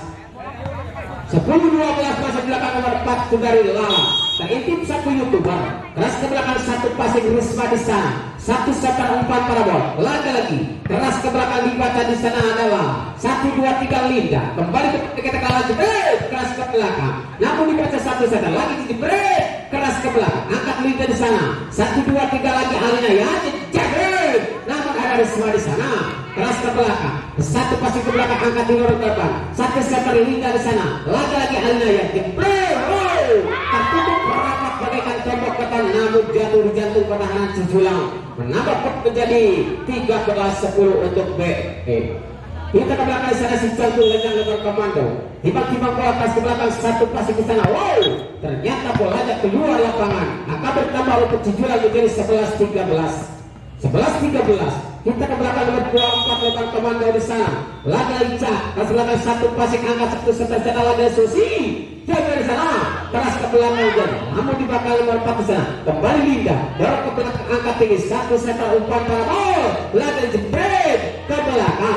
10-12 masih belakang nomor 4 dari Lala. Terintip satu YouTuber. Keras ke belakang, satu pasik Risma di sana. Satu setter, umpan parabol. Lagi keras ke belakang dibaca di sana adalah 1, 2, 3 Linda. Kembali ke kalah jebret, keras ke belakang. Namun dibaca satu setter lagi jebret, keras ke belakang. Angkat Linda di sana. 1, 2, 3 lagi Alina ya jebret. Namun ada Risma di sana. Keras ke belakang. Satu pasik ke belakang, angkat di lorong depan. Satu setter Linda di sana. Lagi Alina ya jebret. Tertutup rapat bagaikan tembok ketan, namun jatuh di jantung pertahanan Cijulang. Menambah pot menjadi 13-10 untuk BE. Kita ke belakang sana si jantung lejang dengan komando. Timbang-timbang bola pas ke belakang, satu pasik di sana. Wow, ternyata bolanya keluar lapangan. Angka bertambah untuk Cijulang menjadi 11-13. 11-13. Kita ke belakang nomor 24 lakukan komando di sana. Lagi Ica, pas belakang satu pasik, angkat satu setter sana. Lagi Susi jaga di sana, keras ke belakang jadi. Namun di belakang nomor 4 di sana. Kembali Linda, dorong ke belakang, angkat tinggi, satu setter, umpan parabol. Lagi jebret ke belakang, angkat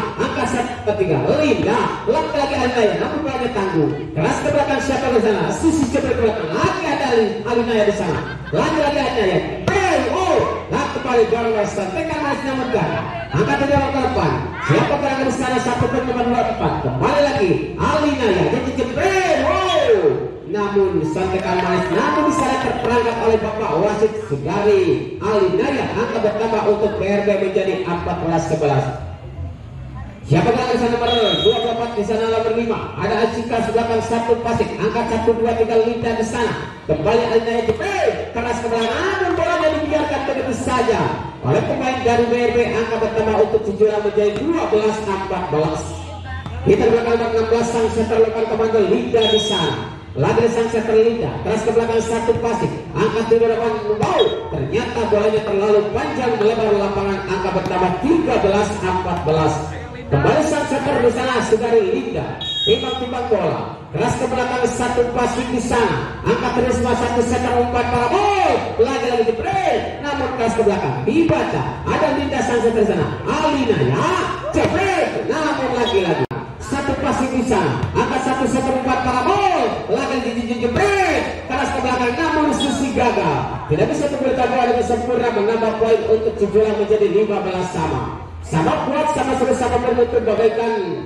set ketiga. Linda lagi-lagi Alinaya, namun banyak tangguh. Keras ke belakang siapa di sana? Susi jebret ke belakang. Lagi ada Alinaya di sana. Lagi-lagi Alinaya. Nah kembali John Weston. Tekan masnya megah. Angkat di dalam ke depan. Siapa gerangan di sana? Satu pun nomor 24. Kembali lagi Alinaya. Jadi jebret. Namun santekan manis, namun di sana terperangkap oleh Bapak wasit Sugari Alinaya. Angka bertambah untuk PRB menjadi 14-11. Siapa gerangan di sana nomor 24 di sana nomor 5. Ada Acika Sugatan satu Pasik. Angkat 1, 2, 3 Linda di sana. Kembali Alinaya jepit keras ke belakang. Namun bolanya dibiarkan begitu saja oleh pemain dari BRB. Angka bertambah untuk Cijulang menjadi 12-14. Kita belakang nomor 16 sang setter lepas komando Linda di sana. Lagi sang setter Linda keras ke belakang satu Pasik. Angkat di depan bau. Ternyata bolanya terlalu panjang melebar lapangan. Angka bertambah 13-14. Kembali sang setter di sana Sugari Linda. Timbang-timbang bola keras ke belakang satu Pasik di sana. Angkat terus satu setter umpan para bol. Lagi-lagi jepret. Namun keras ke belakang dibaca. Ada Linda sang setter di sana. Alinaya jepret. Namun lagi-lagi satu Pasik di sana. Angkat satu setter umpan para bol. Lagi jepret. Keras ke belakang namun Susi gagal. Tidak bisa bertahan dengan sempurna menambah poin untuk Cijulang menjadi 15 sama. Sama kuat, sama seru, sama menutup bagaikan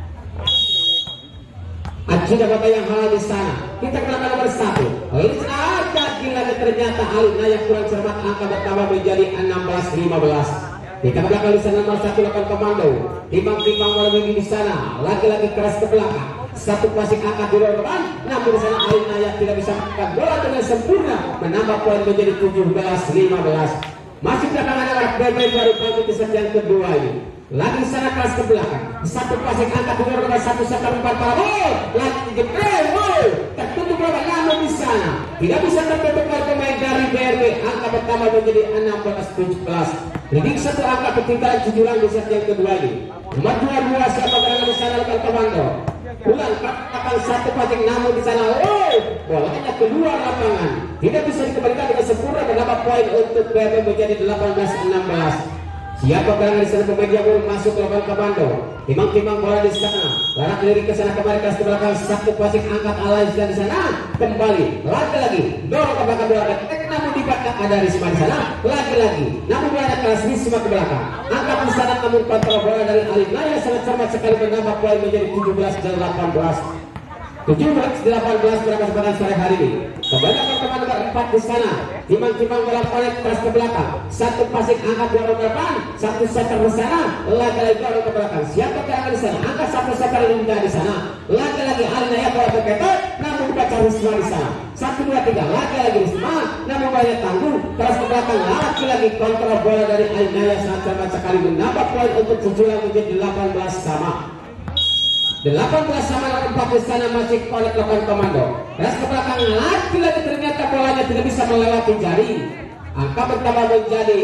Aji dapat yang halal di sana. Kita kenapa nomor 1. Ini agak gila ternyata Alinaya kurang cermat. Angka bertambah menjadi 16-15. Kita belakang di sana nomor 1 lakukan komando. Timbang-timbang Walaminggi di sana. Lagi-lagi keras ke belakang. Satu Pasik angkat di luar depan. Namun di sana Alinaya tidak bisa mengangkat bola dengan sempurna. Menambah poin menjadi 17-15. Masih belakangan arah BB baru bangkit di set yang kedua ini. Lagi sana keras ke belakang. Satu Pasik angkat di luar depan. Satu setter umpan para bol. Lagi jepret. Tertutup bola namun di sana tidak bisa tertutup oleh pemain dari BRB. Angka pertama menjadi 16-17. Leading satu angka ketinggalan Cijulang di set yang kedua ini. Nomor 22 siapa gerangan di sana lakukan komando. Ulang akan satu Pasik namun di sana bolanya keluar lapangan. Tidak bisa dikembalikan dengan sempurna menambah poin untuk BRB menjadi 18-16. Siapa gerangan di sana pemain yang masuk lapangan komando. Timbang-timbang bola di sana. Larak lirik ke sana kembali keras ke belakang. Satu Pasik angkat alay di sana. Kembali lagi-lagi dorong ke belakang bola. Namun di belakang ada Risma di sana. Lagi-lagi namun bola keras Risma ke belakang. Angkat di sana namun kontrol bola dari Alinaya sangat cermat sekali menambah poin menjadi 17-18. 17-18 pada kesempatan sore hari ini. Kembali teman-teman nomor 4 di sana. Timbang-timbang bola balik keras ke belakang. Satu Pasik angkat dorong ke depan. Satu setter di sana. Lagi-lagi dorong ke belakang. Siapa gerangan di sana? Angkat satu setter Linda di sana. Lagi-lagi Alinaya bola berketot. Namun baca Risma di sana. 1, 2, 3. Lagi-lagi Risma. Namun banyak tangguh. Keras ke belakang. Lagi-lagi kontrol bola dari Alinaya sangat cermat sekali menambah poin untuk Cijulang menjadi 18 sama. 18 sama 4 di sana masih kolek lakukan komando. Keras ke belakang lagi-lagi ternyata bolanya tidak bisa melewati jaring. Angka bertambah menjadi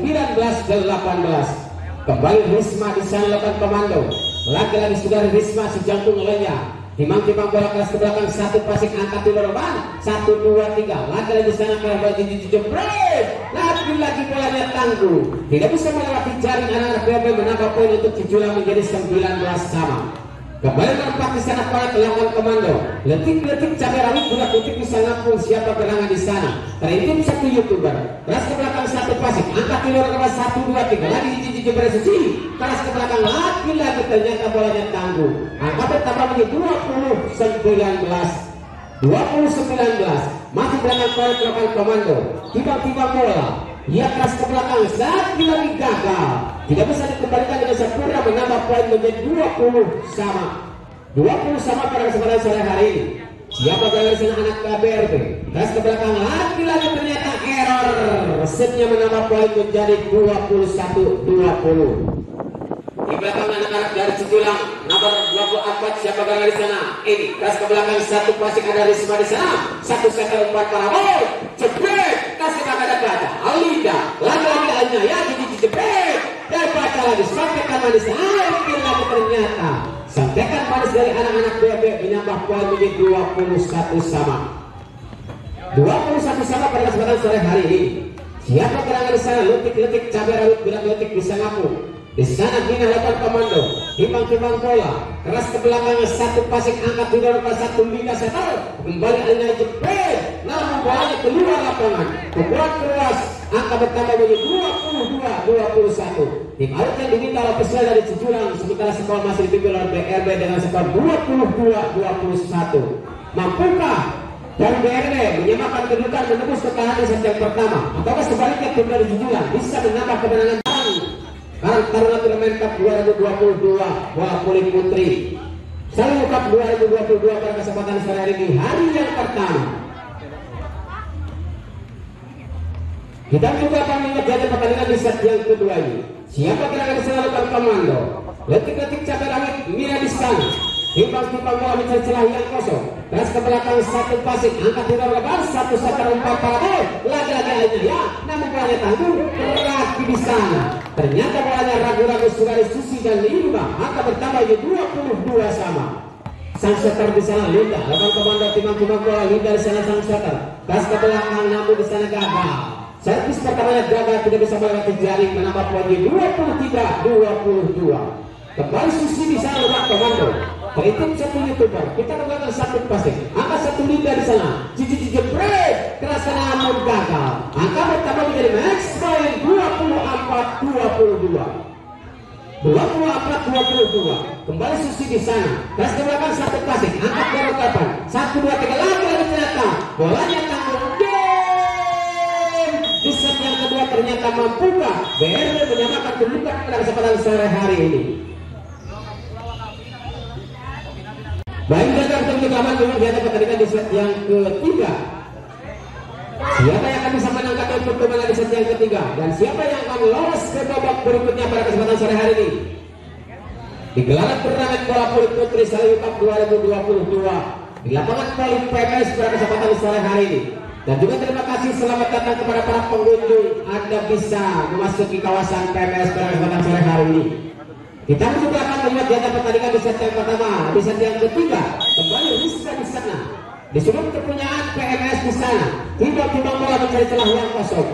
19-18. Kembali Risma di sana lakukan komando. Lagi-lagi sudah Risma si jantung lenyap. Timbang-timbang bola keras ke belakang. Satu Pasik angkat di depan. 1, 2, 3. Lagi-lagi di sana kembali jepret. Lagi-lagi bolanya tangguh. Tidak bisa melewati jaring. Anak-anak BRB menambah poin untuk Cijulang menjadi 19 sama. Kembali nampak di sana para lawan komando. Letik-letik cabai rawit budak letik bisa ngampung siapa gerangan di sana. Terintip satu YouTuber. Keras ke belakang satu Pasik. Angkat di luar kemas 1, 2, 3. Lagi di bersuci. Keras ke belakang lagi-lagi ternyata bolanya tangguh. Angka bertambah menjadi 20-19. 20-19. Masih belakang kolek lawan komando. Tiba-tiba bola. Ia keras ke belakang. Lagi gagal. Tidak bisa dikembalikan dengan sempurna menambah poin menjadi 20 sama. 20 sama pada kesempatan sore hari ini. Siapa gerangan di sana anak KBRB. Keras ke belakang lagi-lagi ternyata error. Setnya menambah poin menjadi 21-20. Di belakang anak-anak dari Cijulang nomor 24 siapa gerangan di sana. Ini keras ke belakang satu Pasik ada Risma di sana. Satu setter umpan para bol. Jepret. Keras ke belakang ada Baca. Alinda. Lagi-lagi Alinaya jadi jepret. Dan baca lagi sampaikan manis lagi ternyata sampaikan manis dari anak-anak BRB menambah poin menjadi 21 sama. 21 sama pada kesempatan sore hari ini. Siapa gerangan di sana letik-letik cabai rawit budak letik bisa ngaku. Di sana Bina lakukan komando, timbang-timbang bola, keras ke belakang, satu passing angkat tidur ke satu Bina setar, kembali Alina jepret, namun bolanya keluar lapangan, membuat keras, angka bertambah menjadi 22-21. Tim out yang diminta oleh peserta dari Cijulang, sementara skor masih dipimpin oleh BRB dengan skor 22-21. Mampukah dari BRB menyamakan kedudukan menembus kekalahan di set yang pertama, ataukah sebaliknya tim dari Cijulang bisa menambah kemenangan Taruna Turnamen Cup 2022 bola voli putri Selalu Cup 2022 pada kesempatan sore hari ini, hari yang pertama. Kita juga akan mengerjakan pertandingan di set yang kedua ini. Siapa kira-kira selalukan komando? Letik-letik cabai rawit Mira di sana. Timbang-timbang bola mencari celah yang kosong. Terus ke belakang, satu passing, angkat tidur lebar, satu setar umpan parabol. Lagi-lagi aja ya, namun bolanya tanggung, berarti di sana. Ternyata bolanya ragu-ragu sudah Susi dan Lima, angka bertambah jadi 22 sama. Sang setter di sana Linda, lakukan komando timbang-timbang bola Linda di sana sang setter. Terus ke belakang, namun di sana gagal. Servis pertamanya gagal, tidak bisa melewati jaring, menambah poin 23-22. Kembali Susi di sana lakukan komando. Perhitung satu youtuber, kita melakukan satu passing, angka satu Linda di sana, cici break, kerasa namun gagal. Angka bertambah menjadi max point 24-22. Kembali Susi di sana, terus melakukan satu passing, angka berokapan, 1, 2, 3 lagi ternyata, bolanya tanggung. Di set yang kedua ternyata mampukah BRB menyamakan kedudukan pada kesempatan sore hari ini. Baik, dan untuk kawan memang di atas pertandingan di set yang ketiga. Siapa yang akan bisa menangkap untuk kemenangan di set yang ketiga dan siapa yang akan lolos ke babak berikutnya pada kesempatan sore hari ini? Di gelaran turnamen bola voli putri Selayu Cup 2022 di lapangan voli PMS pada kesempatan sore hari ini. Dan juga terima kasih selamat datang kepada para pengunjung. Anda bisa memasuki kawasan PMS pada kesempatan sore hari ini. Kita juga akan melihat jadwal pertandingan di set yang pertama, di set yang ketiga. Kembali Rizka di sana, di sudut kepunyaan PMS di sana. Tiba-tiba bola mencari celah yang kosong.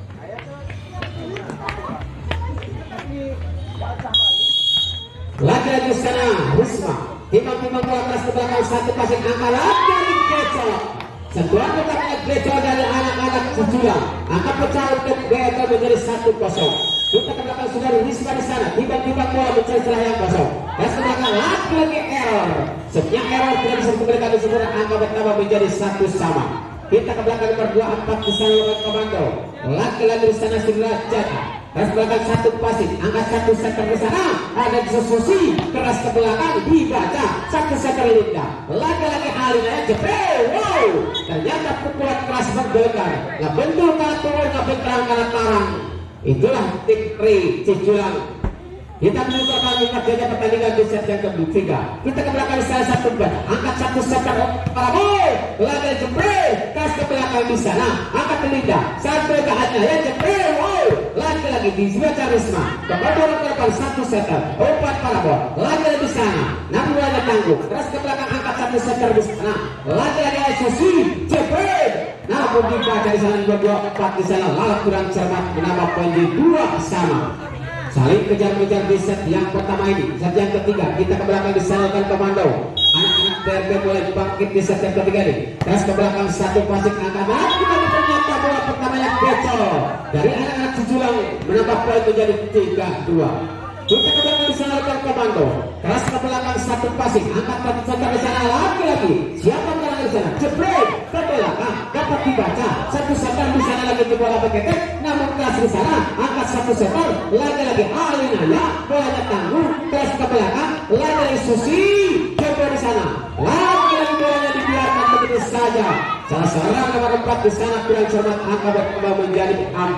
Lagi-lagi di sana, Risma. Tiba-tiba bola keras ke belakang, satu passing angka lagi dari Gecok. Sentuhan pertama Gecok dari anak-anak Cijulang. Angka pecah untuk Gecok menjadi 1-0. Kita ke belakang sudah Risma di sana. Tiba-tiba bola mencari celah yang kosong. Dan sedangkan lagi error. Setiap error tidak bisa diberikan di seluruh angka bertambah menjadi 1 sama. Kita ke belakang nomor 24 di sana lakukan komando. Lagi-lagi di sana Sudrajat. Terus belakang satu passing, angkat satu setter di sana. Ada Susi keras ke belakang dibaca satu setter Linda. Lagi-lagi Alina jepret. Wow, ternyata pukulan keras bergegar. Nggak bentul kalah turun, nggak bentrang kalah tarang. Itulah tim Pri Cijulang. Kita menunjukkan mengerjakan pertandingan di set yang ketiga. Kita ke belakang salah satu bat, angkat satu setter parabol, lagi jepret, kas ke belakang di sana, angkat Linda, satu kehatnya ya jepret, wow, lagi di Zwiata Risma, kembali orang satu setter, umpan parabol, lagi di sana, namun ada tanggung, terus ke belakang angkat satu setter di sana, lagi Susi, jepret. Namun dibaca di sana 24 di sana, lalu kurang cermat menambah poin di 2 sama. Saling kejar-kejar di set yang pertama ini. Set yang ketiga kita ke belakang disalurkan komando. Anak-anak BRB mulai bangkit di set yang ketiga ini. Terus ke belakang satu passing angka mati, tapi ternyata bola pertamanya Gecok dari anak-anak Cijulang menambah poin menjadi 3-2. Kita ke belakang disalurkan komando. Terus ke belakang satu passing angkat satu setter di sana, lagi-lagi siapa yang di sana jebret ke belakang dapat dibaca satu setter di sana, lagi di bola beketek namun keras di sana, angkat satu setter lagi-lagi Alina ya, bolanya tangguh terus ke belakang, lagi Susi jebret di sana, lagi-lagi bolanya dibiarkan begitu saja. Salah seorang nomor 4 di sana kurang cermat, angka berkembang menjadi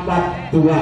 4-2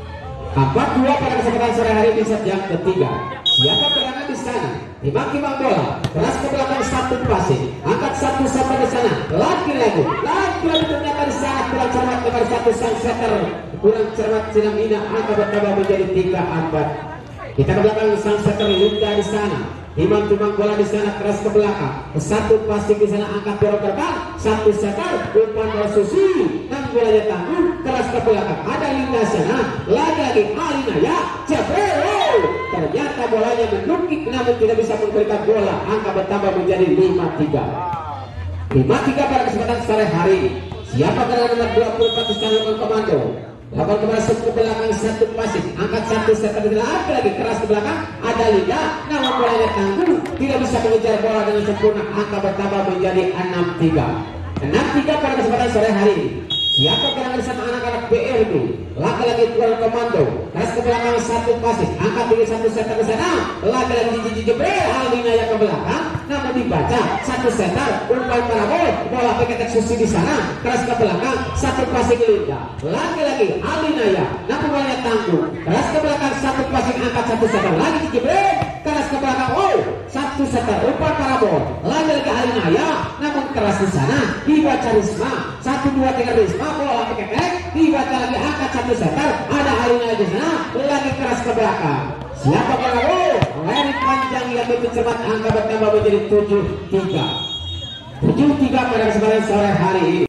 pada kesempatan sore hari di set yang ketiga. Siapa berada di sana? Timbang-timbang bola, keras ke belakang satu passing, angkat satu sampai di sana, lagi-lagi ternyata di sana kurang cermat nomor satu sang setter, kurang cermat Sinamina, angka bertambah menjadi 3-4. Kita ke belakang sang setter Linda di sana. Timbang-timbang bola di sana keras ke belakang, satu passing di sana angkat dorong terbang, satu setter umpan bola Susi, dan bolanya tangguh keras keras ke belakang, ada Linda sana, lagi-lagi Alinaya, Cebrero, ternyata bolanya menukik namun tidak bisa memberikan bola, angka bertambah menjadi 5-3. 5-3 pada kesempatan sore hari. Siapa gerangan nomor 24 Istana Komando? Lakukan kembali ke belakang satu pasif, angkat satu setter lagi keras ke belakang, ada Linda, namun bolanya tangguh, tidak bisa mengejar bola dengan sempurna, angka bertambah menjadi 6-3. 6-3 pada kesempatan sore hari. Siapa gerangan sama anak-anak BRB? Lagi-lagi Tuan Komando, keras ke belakang satu pasif, angkat tinggi satu setter ke sana, lagi-lagi Jebrel Alinaya ke belakang, namun dibaca satu setter, umpan parabol, bola peketek Susi di sana, keras ke belakang satu pasif Linda, lagi-lagi Alinaya, namun bolanya tangguh, keras ke belakang satu pasif, angkat satu setter lagi Jebrel, keras ke belakang, satu setter, umpan parabol, lagi-lagi Alinaya, namun keras di sana, dibaca Risma, 1-2-3 Risma, bola peketek, dibaca lagi angkat satu setter, ada Alinaya di sana, lagi keras ke belakang. Siapa kalau lari panjang yang begitu cepat, angka bertambah menjadi 7-3. 7-3 pada kesempatan sore hari ini.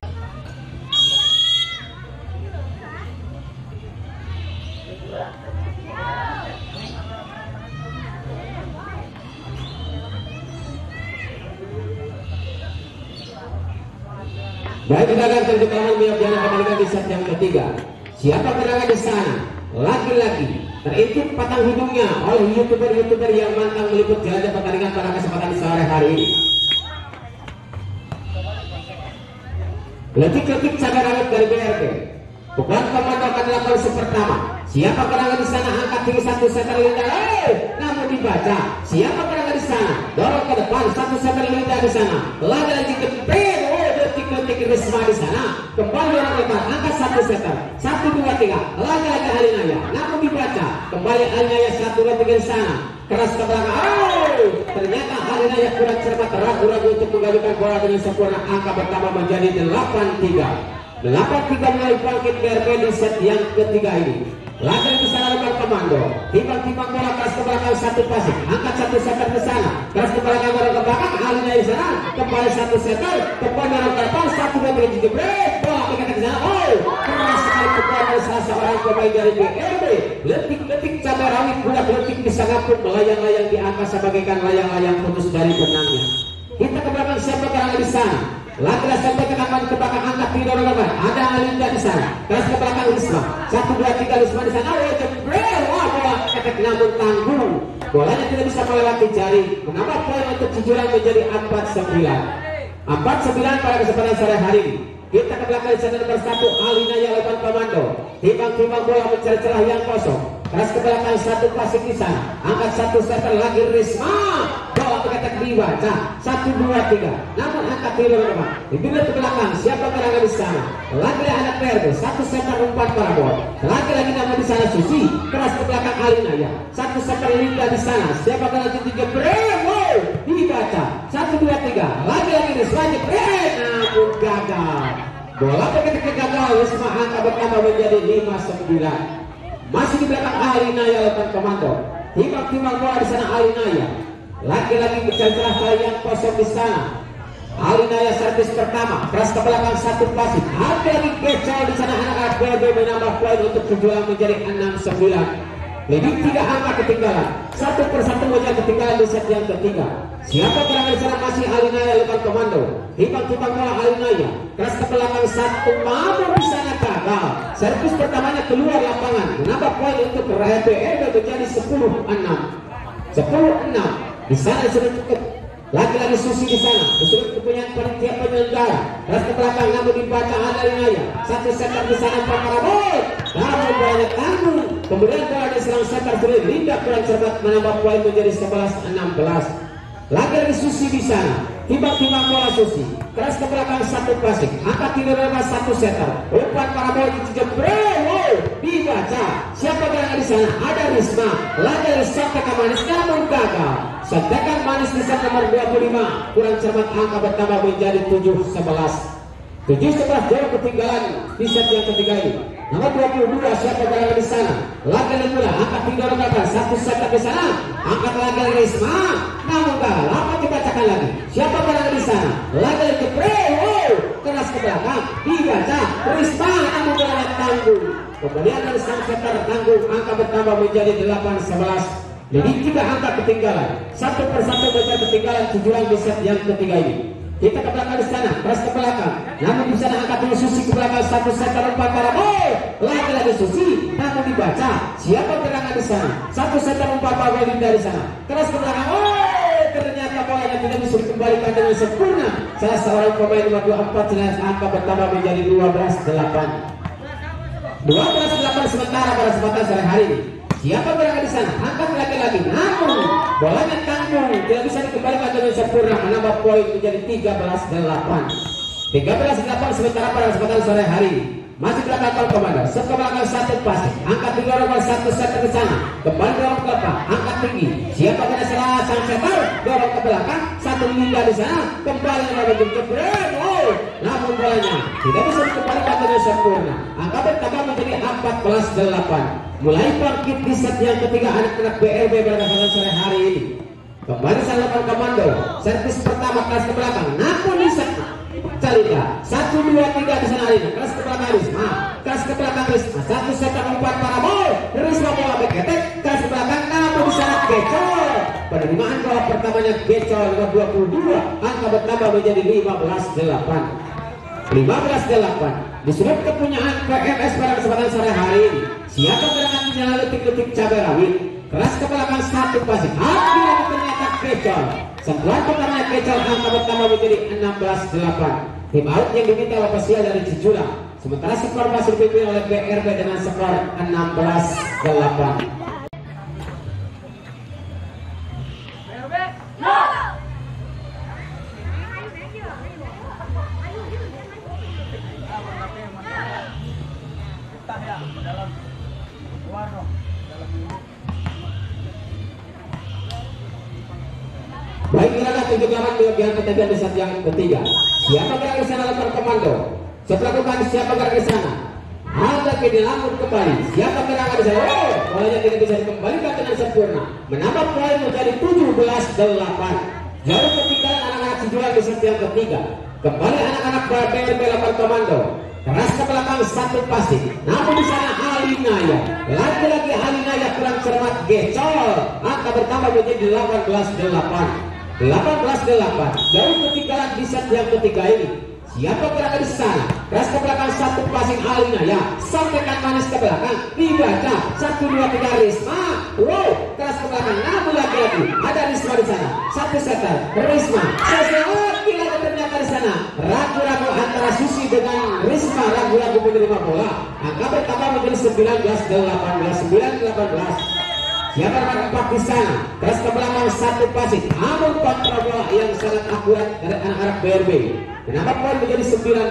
Baik, kita akan terjemahan Miyabiana kembalikan di set yang ketiga. Siapa gerangan di sana? Lagi-lagi terintip patang hidungnya oleh youtuber-youtuber yang mantap meliput jelajah pertandingan pada kesempatan sore hari ini. Letik-letik cabai rawit dari BRB. Beban Komando akan dilakukan pertama. Siapa gerangan di sana? Angkat tinggi satu setter Linda, namun dibaca. Siapa gerangan di sana? Dorong ke depan satu setter Linda di sana. Lagi-lagi keping, detik-detik Risma di sana. Kembali orang lebar, angkat satu setter, 1-2-3, lagi-lagi Alinaya, namun dibaca. Kembali Alinaya 1-2-3 di sana. Keras ke belakang. Ternyata Alinaya kurang cermat, ragu-ragu untuk menggajukan bola dengan sempurna, angka bertambah menjadi 8-3. 8-3 mulai bangkit BRB di set yang ketiga ini. Lagi di sana Lakukan Komando, timbang-timbang bola keras ke belakang satu pasif, angkat satu setter ke sana, keras ke belakang bola ke belakang, Alinaya di sana, kembali satu setter, kembali orang ke depan, 1-2-3 Jebrel, bola pegang ke sana, keras sekali kembali dari salah seorang pemain dari BRB. Letik-letik cabai rawit, budak letik bisa ngapung melayang-layang di angkasa bagaikan layang-layang putus dari benangnya. Kita ke belakang, siapa gerangan di sana? Lagi-lagi sampai ke kanan ke belakang, angkat tinggi orang lebar, ada Alinda di sana, keras ke belakang Risma, 1-2-3 Risma di sana, Jebrel, bola ketek namun tanggung, bolanya tidak bisa melewati jari, menambah poin untuk Cijulang menjadi 4-9. 4-9 pada kesempatan sore hari ini. Kita ke belakang di sana nomor 1 Alinaya Lakukan Komando, timbang-timbang bola mencari celah yang kosong, keras ke belakang satu pasif di sana, angkat satu setter lagi Risma, bola peketek dibaca 1-2-3, namun angkat di depan, dibina ke belakang, siapa gerangan di sana? Lagi anak PRB, satu setter umpan parabol, lagi-lagi nama di sana Susi, keras ke belakang Alinaya, satu setter Linda di sana, siapa gerangan di Jebrel, dibaca 1-2-3, lagi-lagi Risma Jebrel, namun gagal. Bola peketek gagal, Risma angka bertambah menjadi 5-9. Masih di belakang Alinaya Lakukan Komando, timbang-timbang bola di sana Alinaya, lagi-lagi mencari celah yang kosong di sana. Alinaya servis pertama, keras ke belakang satu pasif, ada lagi kecil di sana, anak-anak BRB menambah poin untuk Cijulang menjadi 6-9. Lebih 3 angka ketinggalan, 1-1 menjadi ketinggalan di set yang ketiga. Siapa gerangan di sana? Masih Alinaya Lakukan Komando, timbang-timbang bola Alinaya, keras ke belakang satu, namun di sana gagal. Servis pertamanya keluar lapangan, menambah poin untuk BRB menjadi 10-6. 10-6 di sana sudah cukup. Lagi-lagi Susi di sana, disuruh kepunyaan panitia penyelenggara, keras ke belakang namun dibaca Alinaya, satu setter di sana parabol, namun bolanya tanggung. Kemudian bola diserang setter sulit, Linda kurang cermat, menambah poin menjadi 11-16. Lagi-lagi Susi di sana, timbang-timbang bola Susi, keras ke belakang satu pasif, angkat tidak lepas satu setter, umpan parabol di Jebrel, dibaca. Siapa gerangan di sana? Ada Risma, lagi-lagi sampai ke manis namun gagal. Sedangkan manis di set nomor 25 kurang cermat, angka bertambah menjadi 7-11. 7-11 jauh ketinggalan di set yang ketiga ini. Nomor 22 siapa gerangan di sana? Lagi-lagi pula angkat 3 orang satu set di sana, angkat lagi Risma, namun gagal. Apa dibaca sekali lagi. Siapa berada di sana? Lagi jebret, keras ke belakang, dibaca Risma namun bola tanggung. Kemudian dari sang setter tanggung, angka bertambah menjadi 8-11. Jadi 3 angka ketinggalan, satu persatu besar ketinggalan tujuan di set yang ketiga ini. Kita ke belakang di sana, keras ke belakang. Namun di sana angkat dulu Susi ke belakang, satu setter umpan para gol. Lagi-lagi Susi, namun dibaca. Siapa gerangan di sana? Satu setter umpan para gol dari sana. Keras ke belakang. Ternyata bolanya tidak bisa dikembalikan dengan sempurna. Salah seorang pemain nomor 24 jelas angka bertambah menjadi 12-8. 12-8 sementara pada kesempatan sore hari ini. Siapa berangkat di sana? Angkat lagi-lagi. Namun bolanya tanggung, tidak bisa dikembalikan dengan sempurna, menambah poin menjadi 13-8. 13-8 sementara pada kesempatan sore hari ini. Masih belakang Pak Komando, set ke belakang satu pasti, angkat tinggi orang satu set ke sana, kembali dorong ke belakang, angkat tinggi. Siapa kena salah sang setter, dorong ke belakang, satu liga di sana, kembali dorong jebret. Namun bolanya tidak bisa dikembalikan dengan sempurna. Angka bertambah menjadi 14-8. Mulai bangkit di set yang ketiga anak-anak BRB pada kesempatan sore hari ini. Kembali sang Pak Komando, servis pertama keras ke belakang, namun di set Calita 1, 2, 3 di sana Alina, keras ke belakang Risma, keras ke belakang Risma, satu setter umpan para gol. Risma bola beketek, keras ke belakang, namun di sana Gecol. Penerimaan bola pertamanya Gecol nomor 22, angka bertambah menjadi 15-8. 15-8 di sudut kepunyaan PMS pada kesempatan sore hari ini. Siapa gerangan menyala letik-letik cabai rawit, keras ke belakang satu pasing, akhirnya ternyata Gecol. Sentuhan pertamanya Gecol, angka bertambah menjadi 16-8. Tim out yang diminta oleh Persia dari Cijurang. Sementara skor masih dipimpin oleh BRB dengan skor 16-8. Baik, kira-kira 7 lawan biar ketiga di set yang ketiga. Siapa gerak ke sana lebar komando? Setelah kembali siapa gerak ke sana? Ada kehilangan kembali. Siapa gerak di sana? Bolanya tidak bisa dikembalikan dengan sempurna. Menambah poin menjadi 17-8. Jauh ketinggalan anak-anak Sijulang di set yang ketiga. Kembali anak-anak BRB lebar komando. Keras ke belakang satu pasti. Namun di sana Halinaya. Lagi-lagi Halinaya kurang cermat Gecol. Angka bertambah menjadi 18-8. 18-8. Jauh ketinggalan di set yang ketiga ini. Siapa berada di sana? Keras ke belakang satu passing Halinaya. Sampaikan manis ke belakang. Dibaca 1, 2, 3 Risma. Keras ke belakang. Namun lagi-lagi ada Risma di sana. Satu setter Risma. Lagi ternyata di sana. Ragu-ragu antara Susi dengan Risma. Ragu-ragu menerima bola. Angka bertambah menjadi 19-18. 9-18. Siapa nomor 4 di sana? Keras ke belakang satu pasing. Namun kontrol bola yang sangat akurat dari anak-anak BRB. Kenapa poin menjadi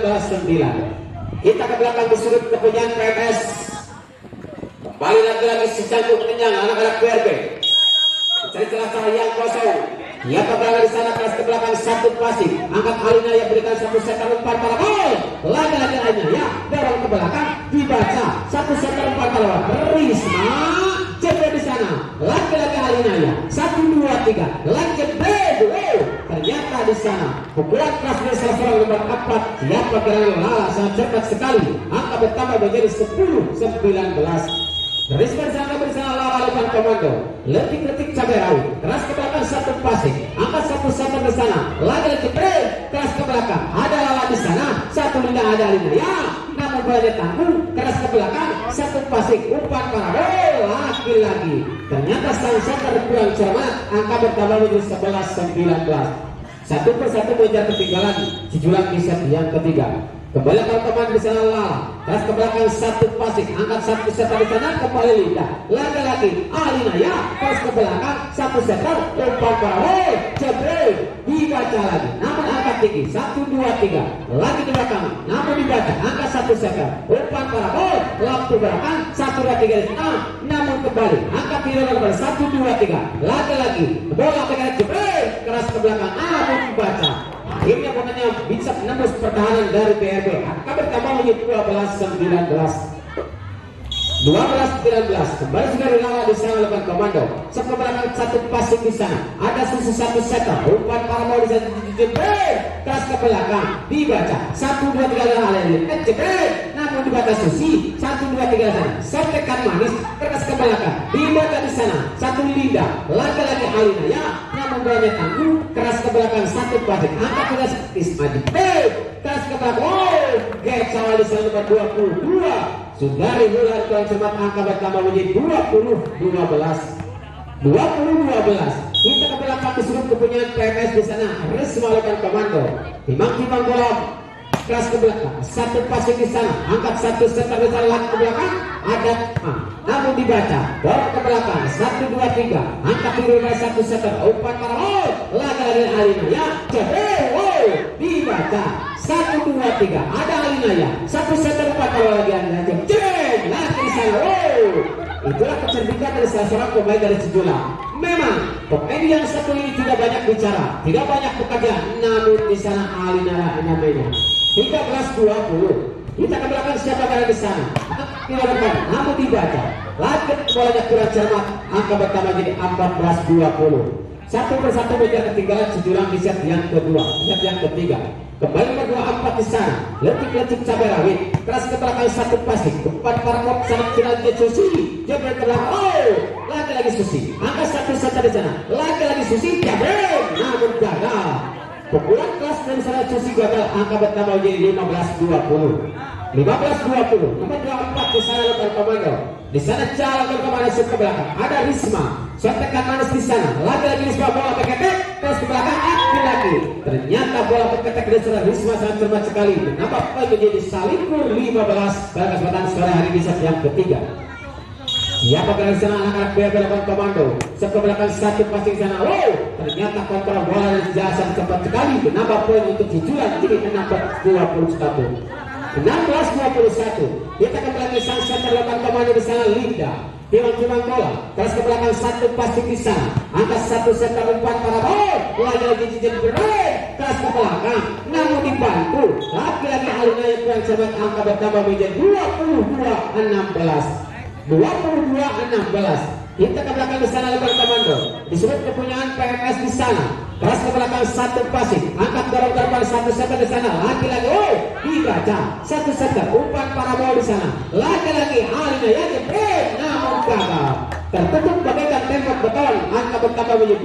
19-9? Kita ke belakang di sudut kepunyaan PMS. Kembali lagi-lagi si cantik kenyang anak-anak BRB. Mencari celah-celah yang kosong. Siapa berada di sana? Keras ke belakang satu pasing. Angkat Alina yang berikan satu setter umpan para gol. Lagi-lagi Alina ya dorong ke belakang. Dibaca satu setter umpan para gol. Risma jebret di sana. Lagi-lagi Halinaya 1, 2, 3 lagi jebret. Ternyata di sana pukulan keras dari salah seorang nomor 4. Siapa gerangan lala sangat cepat sekali. Angka bertambah menjadi 10-19. Risma sana bersama lala depan komando. Letik-letik cabai rawit. Keras ke belakang satu passing. Angkat satu setter di sana. Lagi jebret. Keras ke belakang. Ada lala di sana. Satu lidah ada Halinaya. Namun bolanya tanggung. Keras ke belakang satu passing. Umpan para gol. Lagi-lagi ternyata sang setter kurang cermat. Angka bertambah menjadi 11-19. Satu persatu mengejar ketinggalan Sijulang di set yang ketiga. Kembali teman-teman di sana lala. Keras ke belakang satu passing. Angkat satu setter di sana. Kembali lidah. Lagi-lagi Halinaya. Keras ke belakang satu setter. Umpan para gol. Jebret. Dibaca lagi. Namun angkat tinggi. 1, 2, 3 lagi di belakang. Namun dibaca. Angkat satu setter. Umpan para gol. Lampu belakang 1, 2, 3 di sana. Namun kembali. Angkat di belakang 1, 2, 3 lagi-lagi. Bola pegang jebret. Keras ke belakang. Namun dibaca. Akhirnya bolanya bisa menembus pertahanan dari BRB. Angka bertambah menjadi 12-19. 12-19 12-19 kembali juga dilawan di sana oleh komando. Ke belakang satu passing di sana. Ada susu satu setter. Umpan para mau di sana jebret. Keras ke belakang dibaca 1-2-3 alih jebret. Namun dibaca Susi 1-2-3 sana. Sotekan manis keras ke belakang dibaca di sana. Satu Linda lagi-lagi Alina ya. Namun banyak tangguh keras ke belakang satu passing. Angkat keras Ismadi. Keras ke belakang. Oh, get awal di sana nomor 22. Sudah regular tuan sempat angka bertambah menjadi 20-12. Kita ke belakang disuruh kepunyaan PMS di sana. Risma oleh komando. Timang bola keras ke belakang. Satu passing di sana. Angkat satu setter di sana lagi ke belakang. Ada namun dibaca. Bola ke belakang. 1-2-3. Angkat dulu dari satu setter. Umpan para lagi Alina ya. Dibaca 1-2-3. Ada Alina ya. Satu setter umpan kalau lagi Alina. Lagi di sana. Itulah kecerdikan dari salah seorang pemain dari Cijulang. Memang pemain yang satu ini tidak banyak bicara, tidak banyak bekerja, namun di sana Alina namanya. 13-20. Kita ke belakang siapa berada di sana? Tidak depan, namun dibaca. Lagi bolanya kurang cermat. Angka pertama jadi 14-20. Satu persatu mengejar ketinggalan Cijulang di set yang kedua, set yang ketiga. Kembali berdua 4 di sana. Letik cabai rawit. Keras ke belakang satu passing. Umpan para kop sangat final di Susi. Jebret ke belakang. Lagi Susi. Angka satu setter di sana. Lagi Susi. Jebret. Namun gagal. Pukulan keras dari sana Susi gagal. Angka bertambah menjadi 15-20. Nomor 24 di sana lokal komando. Di sana jalan komando ke belakang. Ada Risma. Sotekan manis di sana. Lagi Risma bola berketek. Terus ke belakang lagi. Ternyata bola berketek di sana. Risma sangat cermat sekali. Kenapa menjadi Salikur 15 pada kesempatan sore hari di set yang ketiga. Siapa berada di sana anak-anak BRB lokal komando. Ke belakang satu passing di sana. Ternyata kontrol bola dari jasa cepat sekali. Kenapa poin untuk Cijulang jadi 16-21. 16-21. Kita kembali sang center lokal komando di sana Linda. Timang bola. Terus ke belakang satu passing di sana. Angkat satu setter umpan para lagi cincin berat. Terus ke belakang. Namun dibantu. Lagi Alina yang kurang cepat. Angka bertambah menjadi 22-16. Kita ke belakang di sana lokal komando. Disebut kepunyaan PMS di sana. Keras ke belakang satu passing. Angkat dorong satu setter di sana. Lagi dibaca satu setter umpan para bola di sana. Lagi Alina ya jebret. Namun gagal. Tertutup bagaikan tembok beton. Angka bertambah menjadi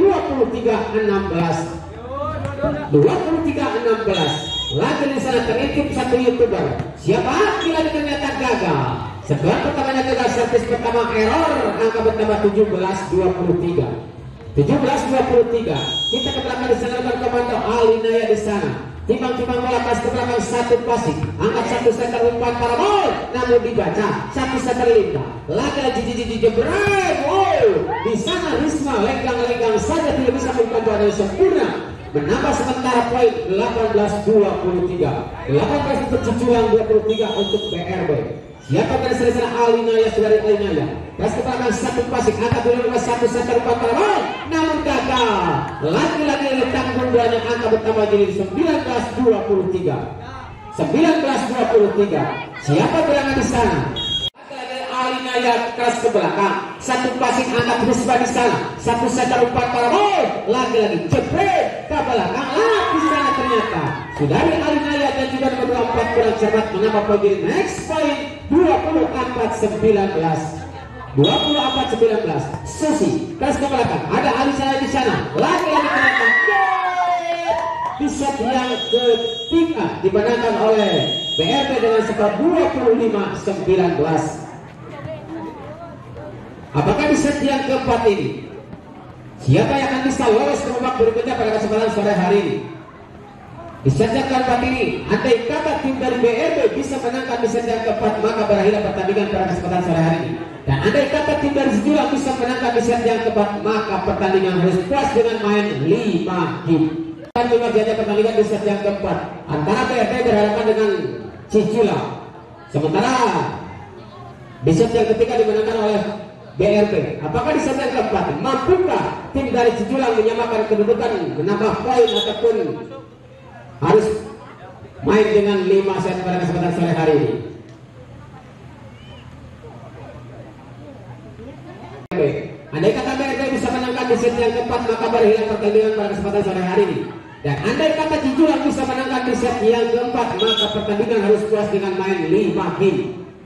23-16. Lagi di sana terintip satu YouTuber. Siapa? Lagi ternyata gagal. Setelah pertamanya gagal servis pertama error. Angka bertambah 17-23. Kita ke belakang di sana lokal komando Alina ya di sana. Timang bola pas ke belakang satu passing. Angkat satu setter umpan para namun dibaca satu setter Linda. Lagi jebret. Di sana Risma lenggang saja tidak bisa membuat bola sempurna. Menambah sementara poin 18-23. 18 untuk Cijulang, 23 untuk BRB. Siapa pada sana Alina ya, saudari Alina ya. Terus ke belakang satu passing. Angkat dulu satu setter umpan para namun gagal. Lagi tanggung bolanya. Angka bertambah jadi 19-23. Siapa berangkat di sana? Alina ya keras ke belakang. Satu passing angkat Risma di sana. Satu setter umpan para lagi jebret ke belakang. Di sana ternyata saudari Alina ya dan juga nomor 24 kurang cermat menambah poin jadi next point 24-19. Susi keras ke belakang. Ada Alisa di sana. Lagi ternyata di set yang ketiga dimenangkan oleh BRB dengan skor 25-19. Apakah di set yang keempat ini siapa yang akan bisa lolos ke babak berikutnya pada kesempatan sore hari ini? Di set yang keempat ini, andai kata tim dari BRB bisa menangkan di set yang keempat, maka berakhirlah pertandingan pada kesempatan sore hari ini. Dan andai kata tim dari Cijulang bisa menangkan di set yang keempat, maka pertandingan harus puas dengan main 5 game. Dan 5 game pertandingan di set yang keempat antara BRB berhadapan dengan Cijulang. Sementara di set yang ketiga dimenangkan oleh BRB. Apakah di set yang keempat mampukah tim dari Cijulang menyamakan kedudukan, menambah poin ataupun harus main dengan 5 set pada kesempatan sore hari ini? keempat maka berhilang pertandingan pada kesempatan sore hari ini. Dan andai kata Cijulang bisa menangkan di set yang keempat, maka pertandingan harus puas dengan main 5 game.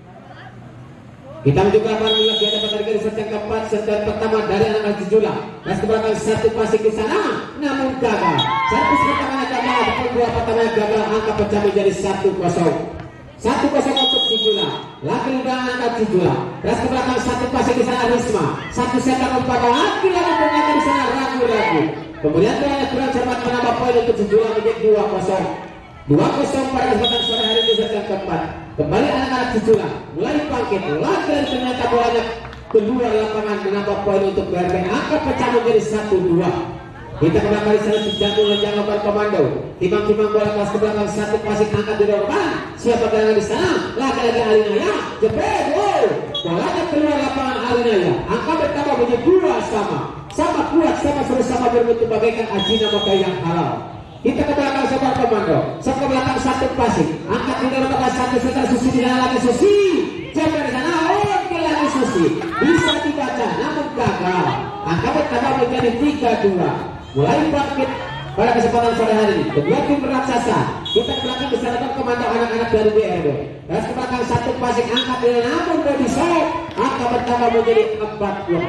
Kita menuju ke lapangan di hadapan pertandingan di set yang keempat. Set pertama dari anak-anak Cijulang. Ras ke belakang satu pasik di sana, namun gagal. Satu pertamanya gagal, kedua pertamanya gagal, angka pecah menjadi 1-0. 1-0 untuk Cijulang. Lagi udah anak Cijulang. Ras ke belakang satu pasik di sana Risma. Satu setan umpan lagi ternyata di sana ragu-ragu. Kemudian bolanya kurang cermat menambah poin untuk Cijulang menjadi 2-0. 2-0 pada kesempatan sore hari di set yang keempat. Kembali anak-anak Cijulang mulai bangkit. Lagi dan ternyata bolanya keluar lapangan menambah poin untuk BRB. Angka pecah menjadi 1-2. Kita kembali sana dijantung lenjang lakukan komando. Timbang-timbang bola kelas ke belakang satu pasik angkat di depan. Siapa gerangan di sana? Lagi-lagi Alinaya. Jebret, wow. Bolanya keluar lapangan Alinaya. Angka bertambah menjadi 2 sama. Sama kuat, sama seru, sama berbentuk bagaikan ajina maka yang halal. Kita ke belakang sobat komando. Ke belakang satu pasik. Angkat di depan satu setelah Susi di sana lagi Susi. Jebret di sana. Oke lagi Susi. Bisa dibaca namun gagal. Angka bertambah menjadi 3-2. Mulai bangkit pada kesempatan sore hari ini. Kedua tim raksasa. Kita ke belakang bersama komando anak-anak dari BRB. Dan ke belakang satu pasik angkat namun body shot. Angka bertambah menjadi 4-2.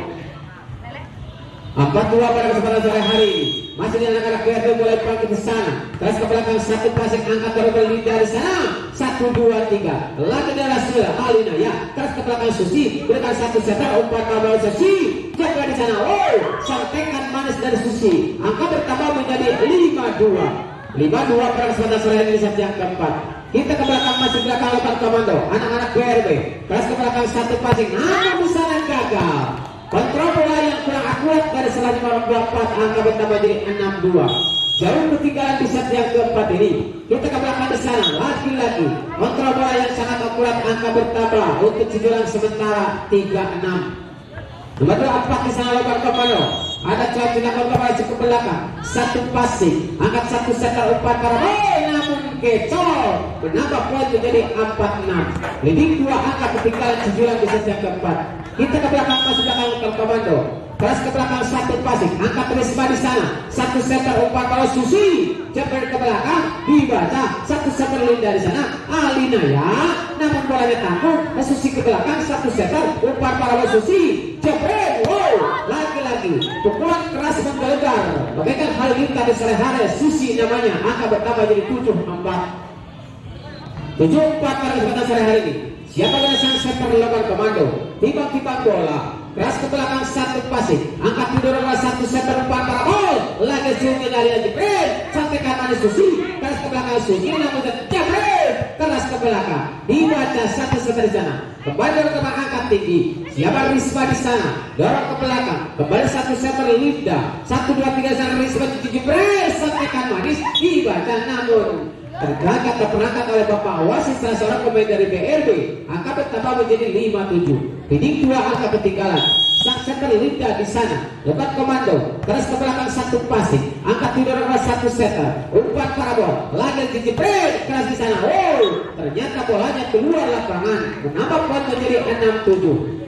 4-2 pada kesempatan sore hari ini. Masih di anak-anak BRB mulai bangkit ke sana. Terus ke belakang satu pasik angkat dari sana. 1-2-3. Lagi darah sila Alina ya. Terus ke belakang Susi. Berikan satu setar umpan kabel Susi. Jaga di sana. Oh, santekan manis dari Susi. Angka bertambah menjadi 5-2. 5-2 pada kesempatan sore hari ini set yang keempat. Kita ke belakang masih belakang lepas komando. Anak-anak BRB. Terus ke belakang satu pasik. Namun di sana gagal. Kontrol bola yang kurang akurat dari selanjutnya 4 angka bertambah jadi 6-2. Jauh ketinggalan di set yang keempat ini. Kita ke belakang di sana lagi-lagi. Kontrol bola yang sangat akurat angka bertambah untuk Cijulang sementara 3-6. Nomor 4 di sana lebar komando. Ada celah dilakukan kembali ke belakang. Satu pasik. Angkat satu setar umpan para namun kecol. Menambah poin menjadi 4-6. Leading 2 angka ketinggalan Cijulang di set yang keempat. Kita ke belakang masuk belakang lebar komando. Keras ke belakang satu pasik. Angkat Risma di sana. Satu setar umpan kalau Susi. Jepret ke belakang dibaca. Satu setar Linda di sana. Alina ya. Namun bolanya tanggung. Susi ke belakang satu setar umpan para Susi. Jepret. Wow. Lagi-lagi pukulan keras menggelegar. Bagaikan hal ini tadi sore hari. Susi namanya. Angka bertambah jadi 7-4. 7-4 pada kesempatan sore hari ini. Siapa yang sang setar melakukan komando? Timbang-timbang bola. Keras ke belakang satu pasik. Angkat tidur adalah satu setar umpan para gol. Lagi ciumnya dari Jepret. Sampai kanan Susi. Keras ke belakang Susi. Namun Jepret. Keras ke belakang. Dibaca satu setar di sana. Kembali dorong ke belakang angkat tinggi. Siapa Risma di sana? Dorong ke belakang. Kembali satu setar Linda. 1-2-3 sana Risma Jepret. Sampai kanan manis. Dibaca namun terganggu terperangkap oleh Bapak Wasit salah seorang pemain dari BRB. Angka bertambah menjadi 5-7. Leading 2 angka ketinggalan. Sang setter Linda di sana. Lebat komando. Terus ke belakang satu pasik. Angkat tidur adalah satu setter. Umpan parabol. Lagi Jepret. Keras di sana. Oh, ternyata bolanya keluar lapangan. Menambah poin menjadi 6-7.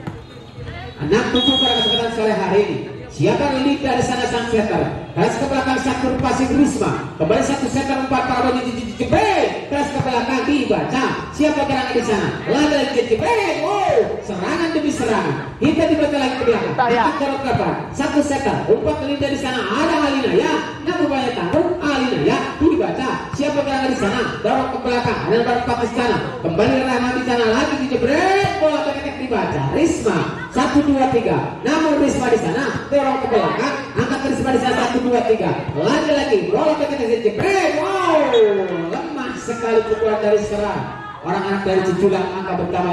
6-7 pada kesempatan sore hari ini. Siapa Linda di sana sang setter. Keras ke belakang satu pasik Risma. Kembali satu setter umpan parabol Jepret. Keras ke belakang dibaca. Siapa gerangan di sana? Lada Jepret. Oh, serangan demi serangan. Kita dibaca lagi ke belakang. Angkat dorong satu setter umpan Linda di sana. Ada Alina ya. Namun banyak tanggung. Alina ya. Dibaca. Siapa gerangan di sana? Dorong ke belakang. Ada barang pakai di sana. Kembali Rahman di sana lagi Jepret. Bola ketek dibaca. Risma 1-2-3. Namun Risma di sana dorong ke belakang. Angkat Risma di sana 1-2-3. Lagi-lagi bola ketek Jepret. Wow, lemah sekali pukulan dari serang orang anak dari Cijulang. Angka bertambah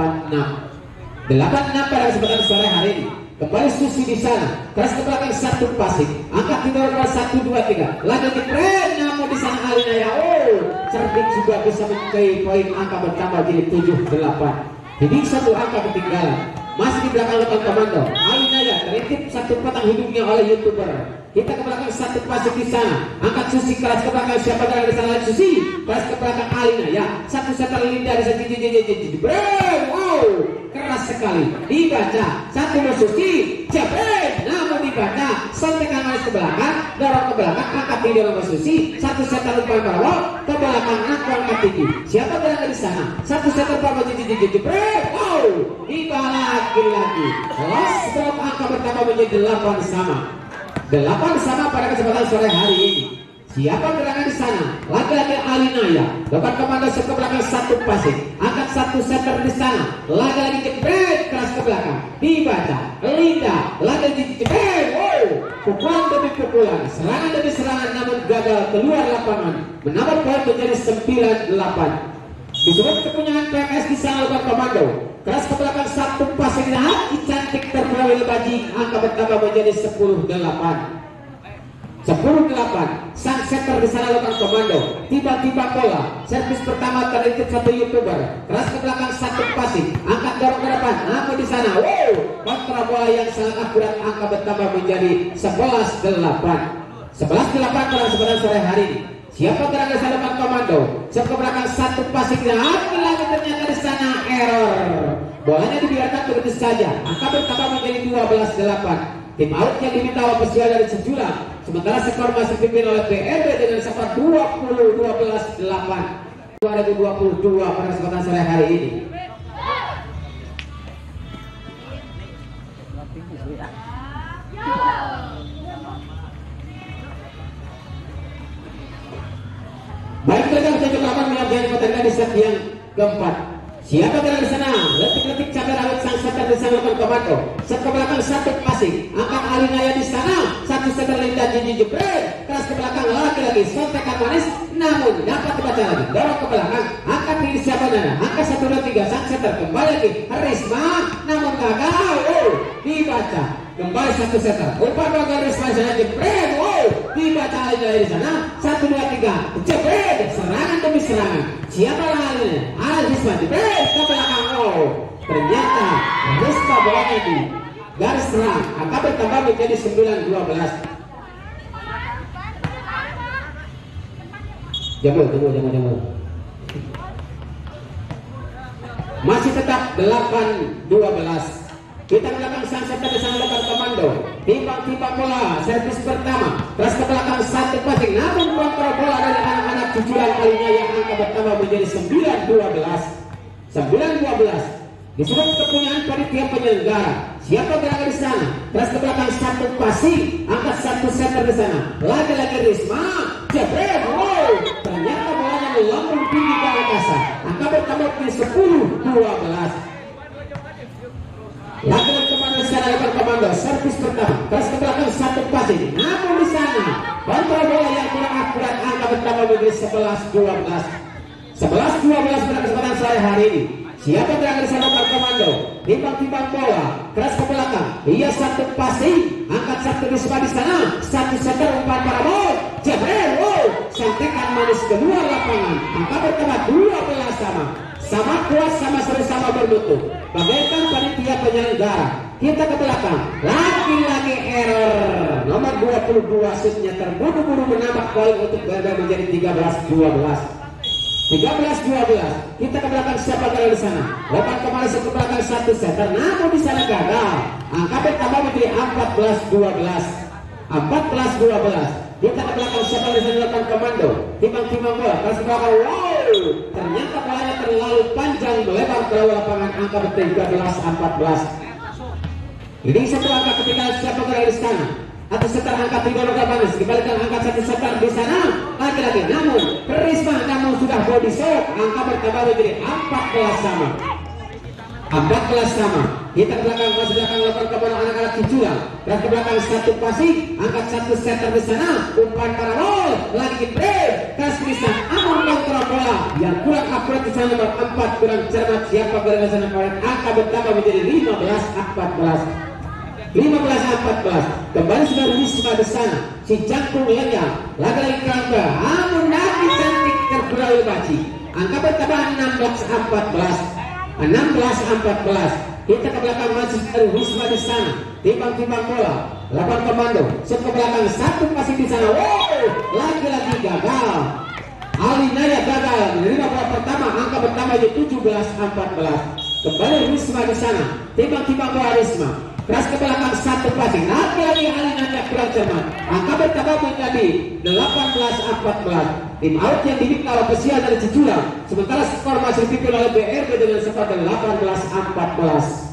8-6. 8-6 pada kesempatan sore hari ini. Kembali Susi di sana. Keras ke belakang satu pasik. Angkat di bawah 1-2-3. Lagi Jepret. Namun di sana Alina ya. Oh, cerdik juga bisa mencapai poin. Angka bertambah jadi 7-8. Jadi satu angka ketinggalan. Masih di belakang lepas komando. Alina ya terintip satu potong hidungnya oleh YouTuber. Kita ke belakang satu pasik di sana. Angkat Susi keras ke belakang. Siapa yang di sana? Susi keras ke belakang Alina ya. Satu setar Linda di sana. Jepret. Wow, keras sekali. Dibaca. Satu Susi. Jepret. Namun dibaca. Santekan manis ke belakang, dorong ke belakang, angkat tinggi nomor Susi, satu setter umpan Prabowo ke belakang, angkat tinggi. Siapa berada di sana? Satu setter Prabowo jepret, wow, dibalik lagi. Los skor angka bertambah menjadi 8 sama. 8 sama pada kesempatan sore hari ini. Siapa gerangan di sana? Laki-laki Alinaya. Dapat komando ke belakang satu passing. Angkat satu setter di sana. Lagi-lagi jepret keras ke belakang. Dibaca. Linda. Lagi jepret. Wow. Pukulan demi pukulan. Serangan demi serangan namun gagal keluar lapangan. Menambah poin menjadi 9-8. Disebut kepunyaan PMS di sana dapat komando. Keras ke belakang satu passing. Hati cantik terperawil baji. Angka bertambah menjadi 10-8. 10-8. Sang setter di sana lakukan komando. Tiba-tiba bola. Servis pertama terikut satu YouTuber. Keras ke belakang satu passing. Angkat dorong ke depan. Namun di sana, wow, kontra bola yang sangat akurat. Angka bertambah menjadi 11-8. 11-8 pada kesempatan sore hari ini. Siapa gerangan di sana lakukan komando. Servis ke belakang satu passing. Lagi ternyata di sana error. Bolanya dibiarkan begitu saja. Angka bertambah menjadi 12-8. Tim out yang diminta oleh peserta dari Sejula. Sementara skor masih dipimpin oleh PRB dengan skor 20-12-8 2022 pada kesempatan sore hari ini. Baik, kita mencoba akan melakukan pertandingan di set yang keempat. Siapa berada di sana? Letik-letik cabai rawit sang setter di sana lakukan komando. Set ke belakang satu passing. Angkat Alinaya di sana. Satu setter Linda jepret. Keras ke belakang lagi-lagi. Sontekan manis. Namun dapat dibaca lagi. Dorong ke belakang. Angkat diri siapa nana. Angkat 1, 2, 3. Sang setter kembali lagi. Risma. Namun gagal. Oh, dibaca. Kembali satu setter. Umpan gagal Risma sana jepret. Oh, dibaca Alinaya di sana. 1, 2, 3. Jepret. Serangan demi serangan. Siapa lainnya? Risma jepret. Ke belakang. Oh, ternyata Risma bolanya di garis serang. Angka bertambah menjadi 9-12. Jamu. Masih tetap 8-12. Kita belakang sang setter di sana lakukan komando. Timbang-timbang bola. Servis pertama. Terus ke belakang satu passing. Namun kontrol bola dari anak-anak cucuran kalinya yang angka bertambah menjadi 9-12. 9-12. Disebut kepunyaan panitia penyelenggara. Siapa berada di sana? Terus ke belakang satu passing. Angkat satu setter di sana. Lagi-lagi Risma. Jepret. Wow. Ternyata bolanya melambung tinggi ke angkasa. Angka bertambah menjadi 10-12. Lagi-lagi komando di sana lakukan komando. Servis pertama. Terus ke belakang satu passing. Namun di sana kontrol bola yang kurang akurat. Angka bertambah menjadi 11-12. 11-12 pada kesempatan sore hari ini. Siapa berada di sana lakukan komando. Timbang-timbang bola. Keras ke belakang. Ia satu passing. Angkat satu Risma di sana. Satu setter umpan Prabowo. Jepret. Wow. Santekan manis keluar lapangan. Angka bertambah 12 sama. Sama kuat, sama seru, sama bermutu. Bagaikan panitia penyelenggara. Kita ke belakang. Lagi-lagi error. Nomor 22 shootnya terburu-buru menambah poin untuk berada menjadi 13-12. 13-12. Kita ke belakang siapa berada di sana? Lepas kembali ke belakang satu setter. Namun di sana gagal. Angka bertambah menjadi 14-12. 14-12. Kita ke belakang siapa di sana lakukan komando. Timbang-timbang bola. Terus belakang. Wow. Ternyata bolanya terlalu panjang melebar ke lapangan. Angka bertambah 13-14. Jadi satu angka ketika siapa berada di sana. Atau setar angkat 3 roda manis. Dibalikan angkat satu setar di sana. Lagi-lagi. Namun Risma namun sudah body shot. Angka bertambah menjadi 14 sama. 14 sama. Kita ke belakang masih belakang lakukan kepada anak-anak Cijulang. Dan ke belakang satu passing. Angkat satu setar di sana. Umpan Prabowo. Lagi break. Kas bisa. Namun kontrol bola yang kurang akurat di sana. Nomor 4 kurang cermat. Siapa berada di sana? Angka bertambah menjadi 15-14. 15-14. Kembali sudah Risma di sana. Si jangkung lenyap. Lagi-lagi kerangka. Namun lagi cantik terberawal baci. Angka bertambah 16-14. 16-14. Kita ke belakang masih dari Risma di sana. Timbang-timbang bola. Lapan komando. Set ke belakang satu masih di sana. Wow. Lagi-lagi gagal. Alinaya gagal menerima bola pertama. Angka bertambah jadi 17-14. Kembali Risma di sana. Timbang-timbang bola Risma. keras ke belakang satu passing. Lagi-lagi Alina kurang cermat. Angka bertambah menjadi 18-14. Tim out yang diminta oleh pesiar dari Cijulang. Sementara skor masih dipimpin oleh BRB dengan skor 18-14.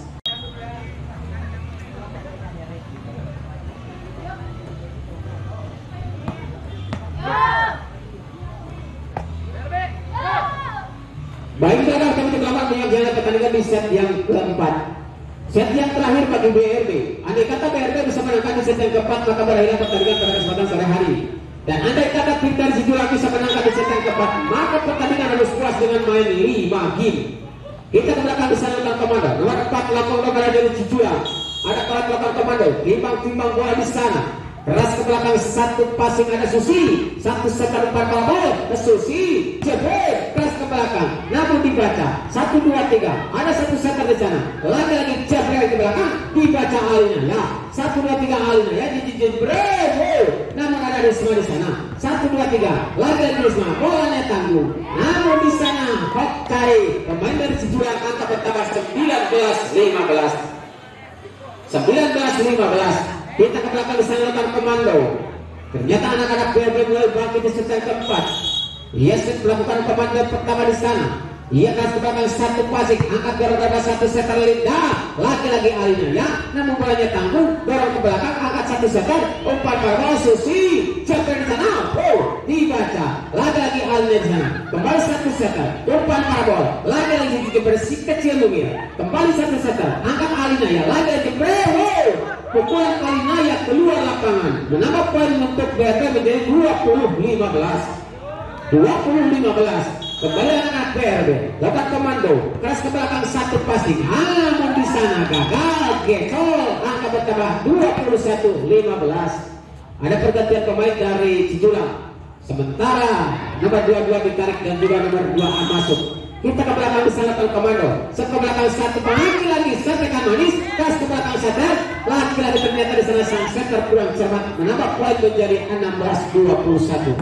Baik saudara, kami selamat menyaksikan pertandingan di set yang keempat. Set yang terakhir bagi BRB. Andai kata BRB bisa menangkan di set yang keempat, maka berakhirlah pertandingan pada kesempatan sore hari. Dan andai kata tim dari Cijulang bisa menangkan di set yang keempat, maka pertandingan harus puas dengan main 5 game. Kita ke belakang di sana melakukan komando. Nomor 4 lapor nomor dari Cijulang. Ada pelat melakukan komando. Timbang-timbang bola di sana. Keras ke belakang satu passing ada Susi. Satu setar umpan bola ke Susi. Jebret keras ke belakang. Namun dibaca 1, 2, 3. Ada satu setar di sana. Lagi-lagi jebret ke belakang. Dibaca Alina ya. 1, 2, 3 Alina ya. Jebret. Namun ada Risma di sana. 1, 2, 3. Lagi-lagi Risma. Bolanya tanggung. Namun di sana Hokai pemain dari Cijulang angka bertambah 19-15. 19-15. Kita ke belakang di sana lakukan komando. Ternyata anak-anak BRB mulai bangkit di set yang keempat. Ia melakukan komando pertama di sana. Ia akan ke belakang satu passing, angkat dorong ke satu setar Linda. Lagi-lagi Alina ya. Namun bolanya tanggung, dorong ke belakang, angkat satu setar, umpan bola Susi. Jatuh di sana. Dibaca. Lagi-lagi Alina di sana. Kembali satu setar, umpan bola. Lagi-lagi bersih kecil mungil. Kembali satu setar, angkat Alina ya. Lagi-lagi pukulan Alina ya keluar lapangan. Menambah poin untuk BRB menjadi 20-15. 20-15. Kembali anak BRB dapat komando keras ke belakang satu passing. Namun di sana gagal gecol. Angka bertambah 21-15. Ada pergantian pemain dari Cijulang. Sementara nomor 22 ditarik dan juga nomor 2 masuk. Kita ke belakang di sana komando. Set ke belakang satu lagi setekan manis. Keras ke belakang setter. Lagi-lagi ternyata di sana sang setter kurang cermat. Menambah poin menjadi 16-21.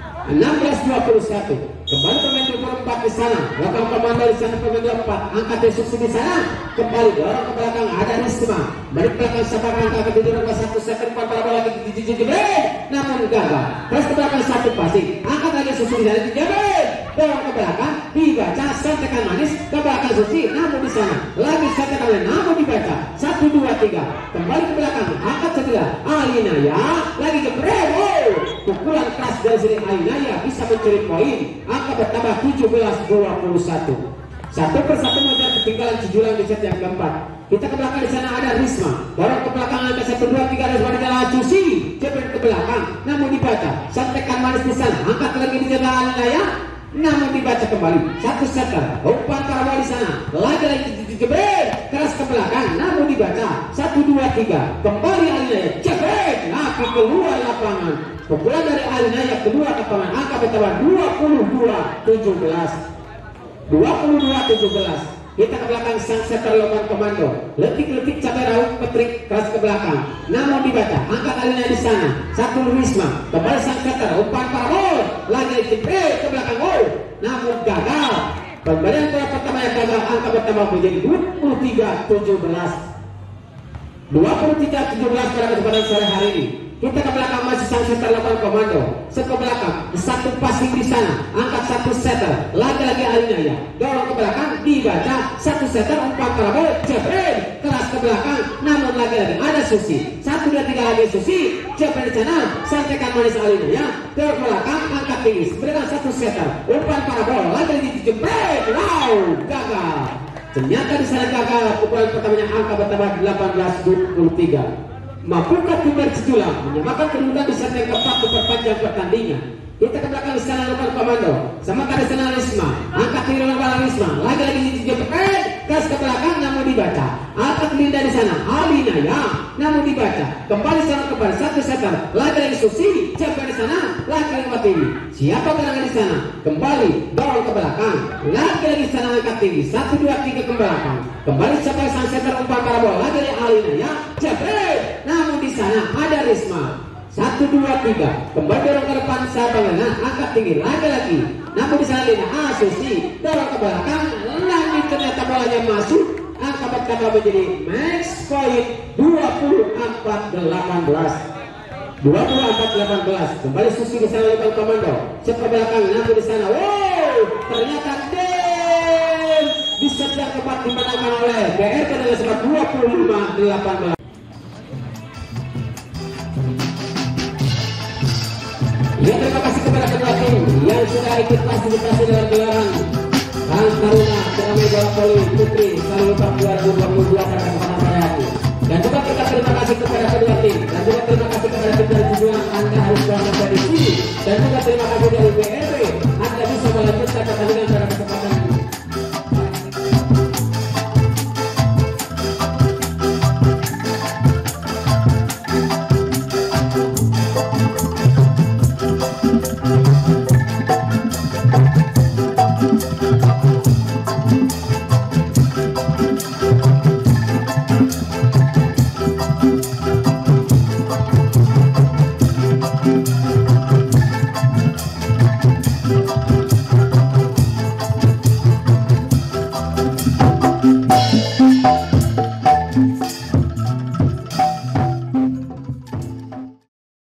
16-21. Kembali pemain nomor 4 di sana. Belakang komando di sana pemain nomor 4. Angkat Yesus di sana. Kembali dorong ke belakang ada Risma. Balik belakang sabar angka ke dorong ke satu setter umpan bola lagi dijejebret. Namun gagal. Terus ke belakang satu passing. Angkat lagi Yesus di sana dijebret. Dorong ke belakang dibaca sentekan manis ke belakang Susi. Namun di sana lagi sentekan manis. Namun dibaca 1, 2, 3. Kembali ke belakang angkat setelah Alina ya. Lagi jebret. Pukulan keras dari sini Alina ya bisa mencuri poin. Angka bertambah 17-21. Satu persatu mengejar ketinggalan Cijulang di set yang keempat. Kita ke belakang di sana ada Risma. Dorong ke belakang angka 1, 2, 3 ada sebagai jalan Susi. Jebret ke belakang. Namun dibaca sentekan manis di sana. Angkat lagi di jalan Alina ya. Namun dibaca kembali satu setter umpan bola di sana. Lagi-lagi jebret keras ke belakang. Namun dibaca 1, 2, 3. Kembali Alina ya. Jebret lagi keluar lapangan. Pukulan dari Alina yang kedua ke lapangan. Angka bertambah 22-17. 22-17. Kita ke belakang sang setter lakukan komando. Letik-letik cabai rawit petrik keras ke belakang. Namun dibaca angkat Alina di sana. 1 Risma. Kembali sang setter umpan parabol. Lagi jebret ke belakang gol. Namun gagal. Pemberian bola pertama yang gagal. Angka bertambah menjadi 23-17. 23-17 pada kesempatan sore hari ini. Kita ke belakang masih sang setter lakukan komando. Set ke belakang satu passing di sana. Angkat satu setter. Lagi-lagi Alina ya. Dorong ke belakang dibaca satu setter umpan parabol. Jebret keras ke belakang. Namun lagi-lagi ada Susi. 1, 2, 3 lagi Susi. Jebret di sana. Santekan manis Alina ya. Dorong ke belakang angkat tinggi. Berikan satu setter umpan parabol. Lagi-lagi jebret. Wow, gagal. Ternyata di sana gagal. Pukulan pertamanya angka bertambah 18-23. Mampukah tim dari Cijulang menyamakan kedudukan di set yang keempat memperpanjang pertandingan. Kita ke belakang di sana lakukan komando. Sama di sana Risma. Angkat kiri bola Risma. Lagi-lagi jebret keras ke belakang namun dibaca. Angkat Linda di sana. Alina ya. Namun dibaca. Kembali sana kembali satu setter. Lagi-lagi Susi. Jebret di sana. Lagi-lagi mati. Siapa gerangan di sana? Kembali dorong ke belakang. Lagi-lagi sana angkat tinggi. 1, 2, 3 ke belakang. Kembali sampai sang setter umpan parabol. Lagi-lagi Alina ya. Jebret. Namun di sana ada Risma. 1, 2, 3. Kembali dorong ke depan Sabangana. Angkat tinggi lagi-lagi. Namun di sana Lina Susi. Dorong ke belakang. Lagi ternyata bolanya masuk. angka pertama menjadi match point 24-18. Kembali Susi di sana oleh komando. Cepat ke belakang nanti di sana. Wow, ternyata Dem di set yang keempat dimenangkan oleh BRT dengan skor 25-18. Ya, terima kasih kepada kedua tim yang sudah ikut partisipasi dalam gelaran Kang Taruna Turnamen Bola Voli Putri Salupa 2022 pada kesempatan hari ini. Dan juga kita terima kasih kepada kedua tim, dan juga terima kasih kepada tim dari tujuan Anda harus berada di sini, dan juga terima kasih dari BRT